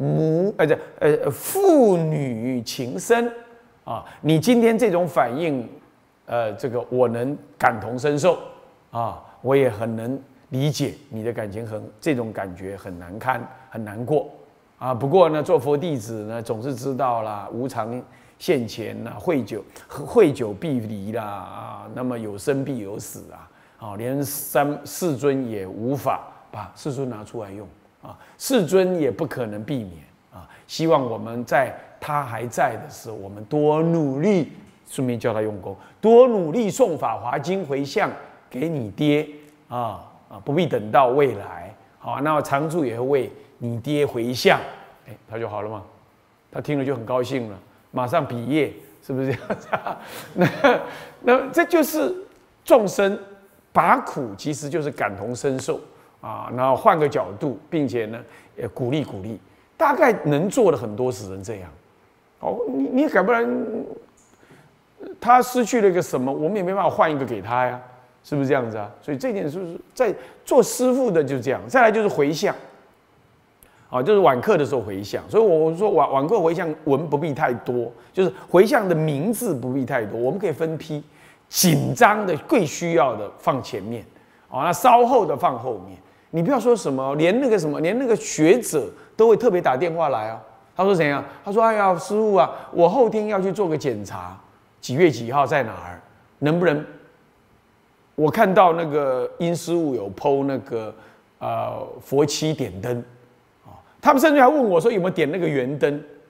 父女情深啊，你今天这种反应，这个我能感同身受啊，我也很能理解你的感情，这种感觉很难堪，很难过啊。不过呢，做佛弟子呢，总是知道啦，无常现前啦，会久必离啦啊，那么有生必有死啊。”啊，连世尊也无法把世尊拿出来用啊，世尊也不可能避免啊。希望我们在他还在的时候，我们多努力，顺便叫他用功，多努力诵《法华经》回向给你爹不必等到未来。好，那常住也会为你爹回向，哎，他就好了嘛。他听了就很高兴了，马上毕业，是不是这样子？那这就是众生。拔苦其实就是感同身受啊，然后换个角度，并且呢，也鼓励，大概能做的很多只能这样。哦，你改不然，他失去了一个什么，我们也没办法换一个给他呀，是不是这样子啊？所以这点就是在做师父的就是这样。再来就是回向，啊，就是晚课的时候回向。所以我说晚课回向文不必太多，就是回向的名字不必太多，我们可以分批。紧张的、最需要的放前面，那稍后的放后面。你不要说什么，连那个学者都会特别打电话来哦。他说怎样？他说：“哎呀，师父啊，我后天要去做个检查，几月几号在哪儿？能不能？我看到那个殷师父有 PO 那个佛七点灯，他们甚至还问我说有没有点那个圆灯。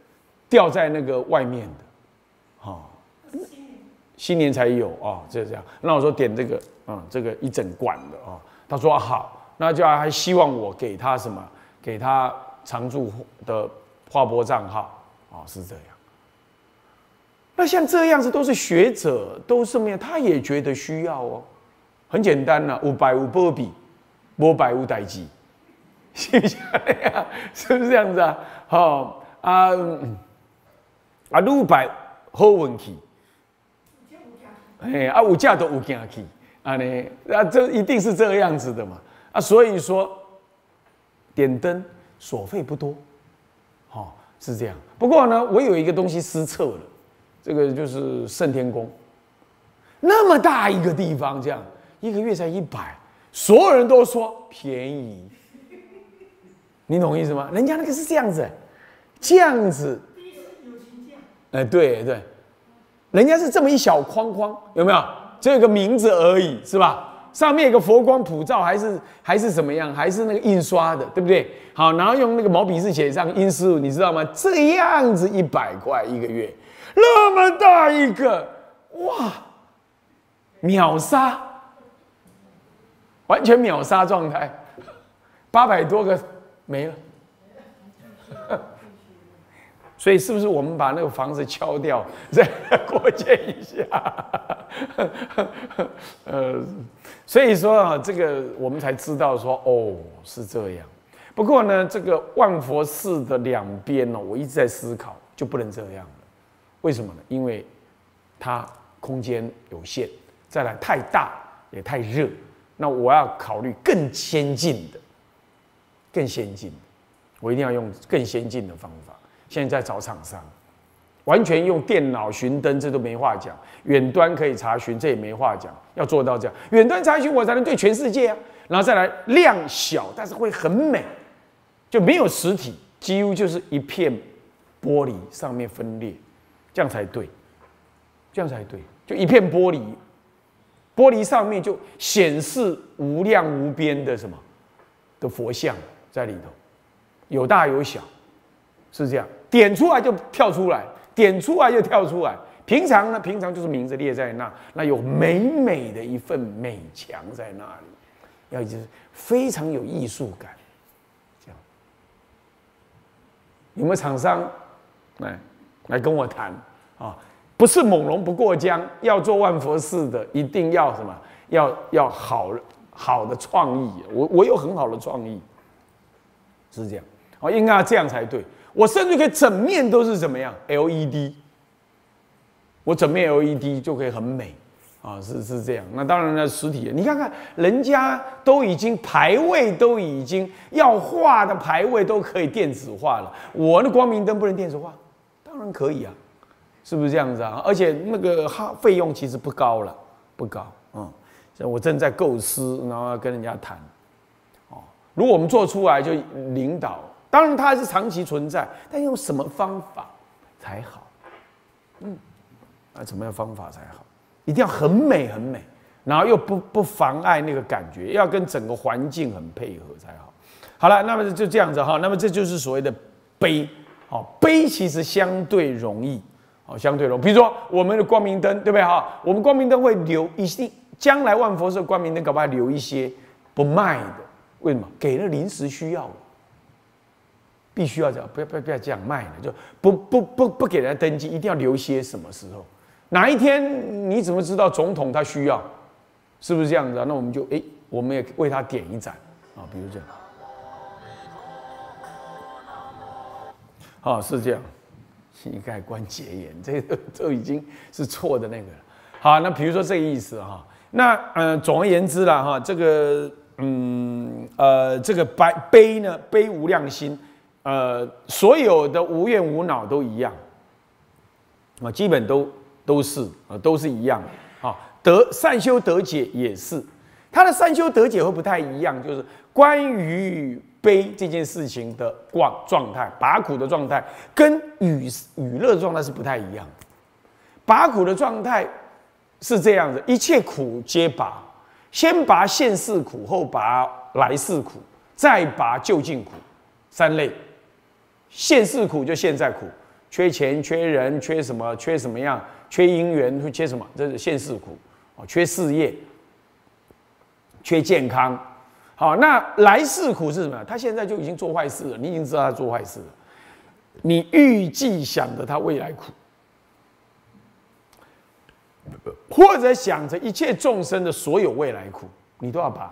吊在那个外面的，哦，新年才有哦，这样。那我说点这个，这个一整罐的哦，他说好，那就还希望我给他什么，给他常住的划拨账号，哦，是这样。那像这样子都是学者，都是没有，他也觉得需要哦，很简单呐，有百无波比，无百无代志，是不是这样？是不是这样子啊？好愈百好运气，有价都有行去，这一定是这个样子的嘛？所以说点灯所费不多，是这样。不过呢，我有一个东西失策了。这个就是圣天宫，那么大一个地方，这样一个月才100，所有人都说便宜，你懂意思吗？人家那个是这样子，这样子，对对，人家是这么一小框框，有没有？只有一个名字而已，是吧？上面有个佛光普照，还是怎么样？还是那个印刷的，对不对？好，然后用那个毛笔字写上阴师傅，你知道吗？这样子100块一个月。那么大一个，哇，秒杀，完全秒杀状态，800多个没了。所以是不是我们把那个房子敲掉，再扩建一下？所以说啊，这个我们才知道说，哦，是这样。不过呢，这个万佛寺的两边呢，我一直在思考，就不能这样了。为什么呢？因为它空间有限，再来太大也太热，那我要考虑更先进的，我一定要用更先进的方法。现在在找厂商，完全用电脑寻灯，这都没话讲；远端可以查询，这也没话讲。要做到这样，远端查询我才能对全世界啊。然后再来量小，但是会很美，就没有实体，几乎就是一片玻璃上面分裂。这样才对，就一片玻璃，玻璃上面就显示无量无边的什么的佛像在里头，有大有小，是这样，点出来就跳出来，点出来就跳出来。平常呢，就是名字列在那有美美的一份美墙在那里，要就是非常有艺术感。这样，有没有厂商来跟我谈啊？不是猛龙不过江，要做万佛寺的，一定要什么？要好的创意。我有很好的创意，是这样。应该这样才对。我甚至可以整面都是怎么样 ？LED， 我整面 LED 就可以很美啊，是这样。那当然了，实体，你看看人家都已经牌位都已经要画的牌位都可以电子化了，我的光明灯不能电子化？当然可以啊，是不是这样子啊？而且那个费用其实不高了，不高。我正在构思，然后要跟人家谈。如果我们做出来就领导，当然它是长期存在，但用什么方法才好？怎么样方法才好？一定要很美很美，然后又不妨碍那个感觉，要跟整个环境很配合才好。好了，那么就这样子哈，那么这就是所谓的悲。悲其实相对容易，相对容易。比如说我们的光明灯，对不对哈？我们光明灯会留一些，将来万佛寺光明灯搞不好留一些不卖的，为什么？给了临时需要，必须要这样，不要这样卖了，就不给人家登记，一定要留些什么时候？哪一天你怎么知道总统他需要？是不是这样子啊？那我们就我们也为他点一盏啊，比如这样。是这样，膝盖关节炎，这个都已经是错的那个了。好，那比如说这个意思哈，那总而言之啦哈，这个这个悲呢，悲无量心，所有的无怨无恼都一样，基本都是一样啊。善修得解也是，他的善修得解会不太一样，就是关于悲这件事情的状态，拔苦的状态跟与乐的状态是不太一样的。拔苦的状态是这样的，一切苦皆拔，先拔现世苦，后拔来世苦，再拔究竟苦，三类。现世苦就现在苦， 缺钱、缺人、缺什么、缺什么样、缺姻缘、会缺什么？这是现世苦哦，缺事业、缺健康。好，那来世苦是什么？他现在就已经做坏事了，你已经知道他做坏事了，你预计想着他未来苦，或者想着一切众生的所有未来苦，你都要把。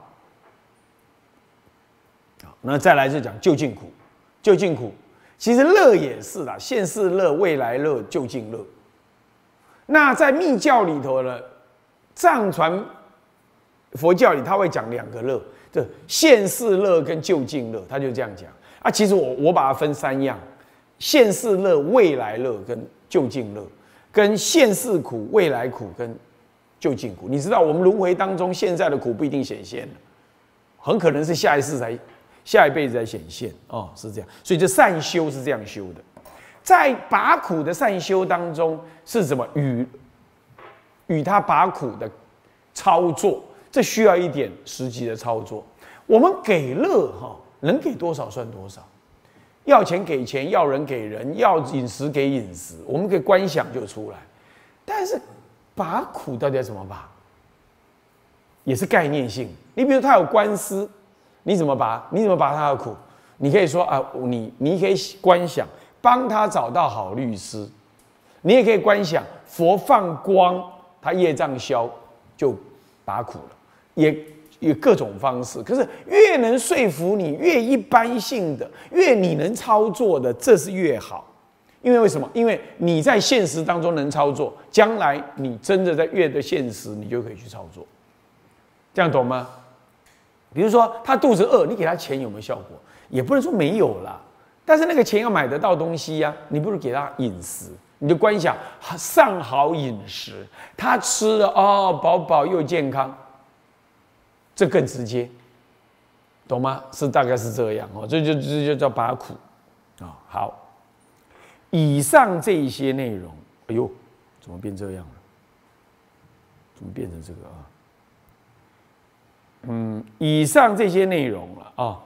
好，那再来就讲究竟苦，究竟苦。其实乐也是啦，现世乐、未来乐、究竟乐。那在密教里头呢，藏传佛教里他会讲2个乐，这现世乐跟究竟乐，他就这样讲啊。其实我把它分3样：现世乐、未来乐跟究竟乐，跟现世苦、未来苦跟究竟苦。你知道我们轮回当中现在的苦不一定显现，很可能是下一辈子才显现哦，是这样。所以这善修是这样修的，在拔苦的善修当中是什么？与他拔苦的操作，这需要一点实际的操作。我们给乐哈，能给多少算多少，要钱给钱，要人给人，要饮食给饮食，我们可以观想就出来。但是拔苦到底要怎么拔？也是概念性。你比如他有官司。你怎么拔？你怎么拔他的苦？你可以说啊，你可以观想帮他找到好律师，你也可以观想佛放光，他业障消就拔苦了，也有各种方式。可是越能说服你，越一般性的，越你能操作的，这是越好。因为为什么？因为你在现实当中能操作，将来你真的在越的现实，你就可以去操作。这样懂吗？比如说他肚子饿，你给他钱有没有效果？也不能说没有啦，但是那个钱要买得到东西呀，你不如给他饮食，你就观想上好饮食，他吃了哦，饱饱又健康，这更直接，懂吗？大概是这样哦，这就叫拔苦啊。好，以上这些内容，哎呦，怎么变这样了？怎么变成这个啊？以上这些内容了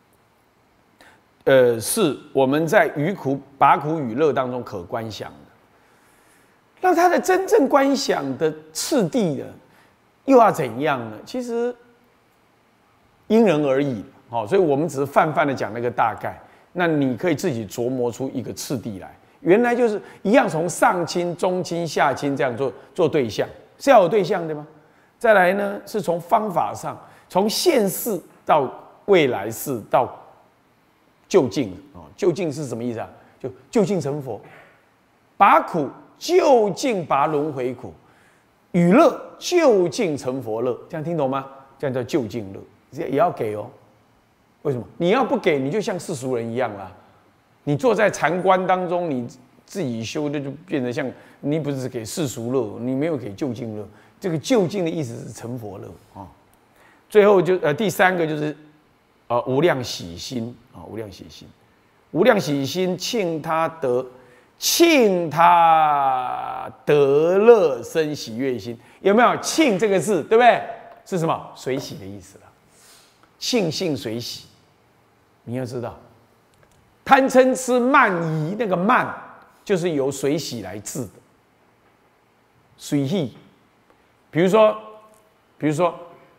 啊，是我们在拔苦与乐当中可观想的。那它的真正观想的次第呢，又要怎样呢？其实因人而异，所以我们只是泛泛的讲那个大概。那你可以自己琢磨出一个次第来。原来就是一样，从上亲、中亲、下亲这样做对象，是要有对象的吗？再来呢，是从方法上，从现世到未来世到究竟啊，究竟是什么意思啊？就究竟成佛，拔苦究竟拔轮回苦，与乐究竟成佛乐，这样听懂吗？这样叫究竟乐，也要给哦。为什么？你要不给，你就像世俗人一样啦。你坐在禅观当中，你自己修的就变得像你不是给世俗乐，你没有给究竟乐。这个究竟的意思是成佛乐啊。最后就第3个就是无量喜心啊，无量喜心，无量喜心庆他得乐生喜悦心，有没有庆这个字？对不对？是什么？随喜的意思了。庆幸随喜，你要知道，贪嗔痴慢疑那个慢，就是由随喜来治的。随喜。比如说，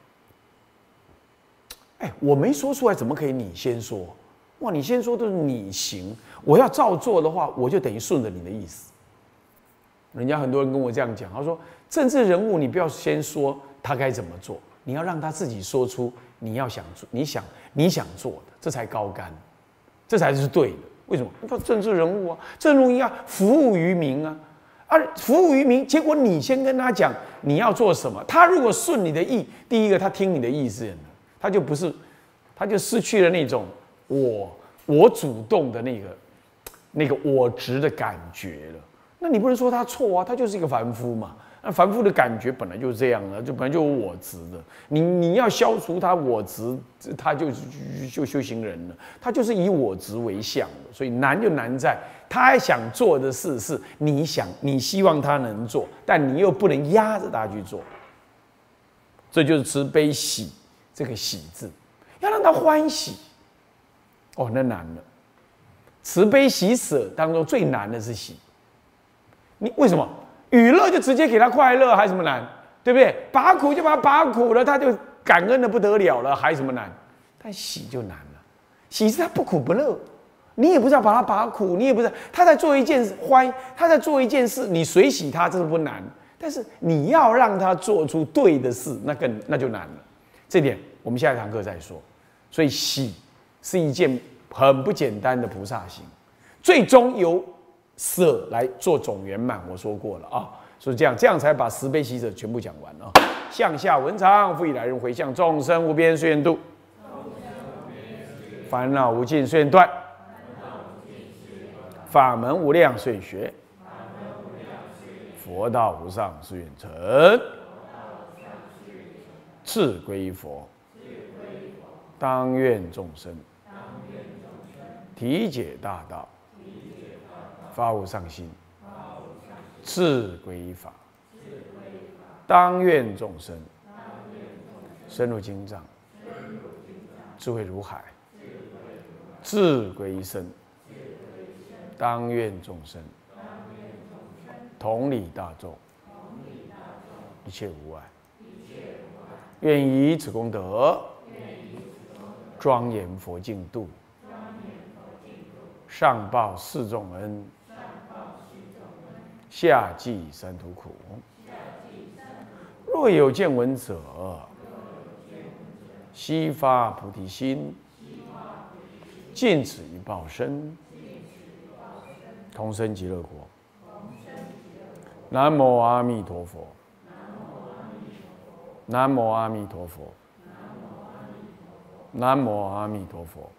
我没说出来，怎么可以你先说？哇，你先说都是你行，我要照做的话，我就等于顺着你的意思。人家很多人跟我这样讲，他说政治人物你不要先说他该怎么做，你要让他自己说出你想做的，这才高竿，这才是对的。为什么？政治人物啊，政治人物要服务于民啊。服务于民，结果你先跟他讲你要做什么，他如果顺你的意，第一个他听你的意思了，他就失去了那种我主动的那个我执的感觉了。那你不能说他错啊，他就是一个凡夫嘛。那凡夫的感觉本来就是这样的，就本来就有我执的。你要消除他我执，他就修行人了。他就是以我执为相的，所以难就难在他想做的事是你希望他能做，但你又不能压着他去做。这就是慈悲喜这个喜字，要让他欢喜。哦，那难了。 慈悲喜舍当中最难的是喜。你为什么娱乐就直接给他快乐，还什么难？对不对？拔苦就把他拔苦了，他就感恩的不得了了，还什么难？但喜就难了，喜是他不苦不乐，你也不是要把他拔苦，你也不是他在做一件他在做一件事，你随喜他，这是不难。但是你要让他做出对的事，那就难了。这点我们下一堂课再说。所以喜是一件很不简单的菩萨行，最终由舍来做总圆满。我说过了啊，所以这样才把慈悲喜舍全部讲完啊。向下文长，复以来日回向众生无边誓愿度，烦恼无尽誓愿断，法门无量誓愿学，佛道无上誓愿成，次归依佛。当愿众生体解大道，发无上心，次归依法。当愿众生深入经藏，智慧如海，智归一生。当愿众生同理大众，一切无碍。愿以此功德庄严佛净土，上报四重恩，下济三途苦。若有见闻者，悉发菩提心，尽此一报身，同生极乐国。南无阿弥陀佛。南无阿弥陀佛。南无阿弥陀佛。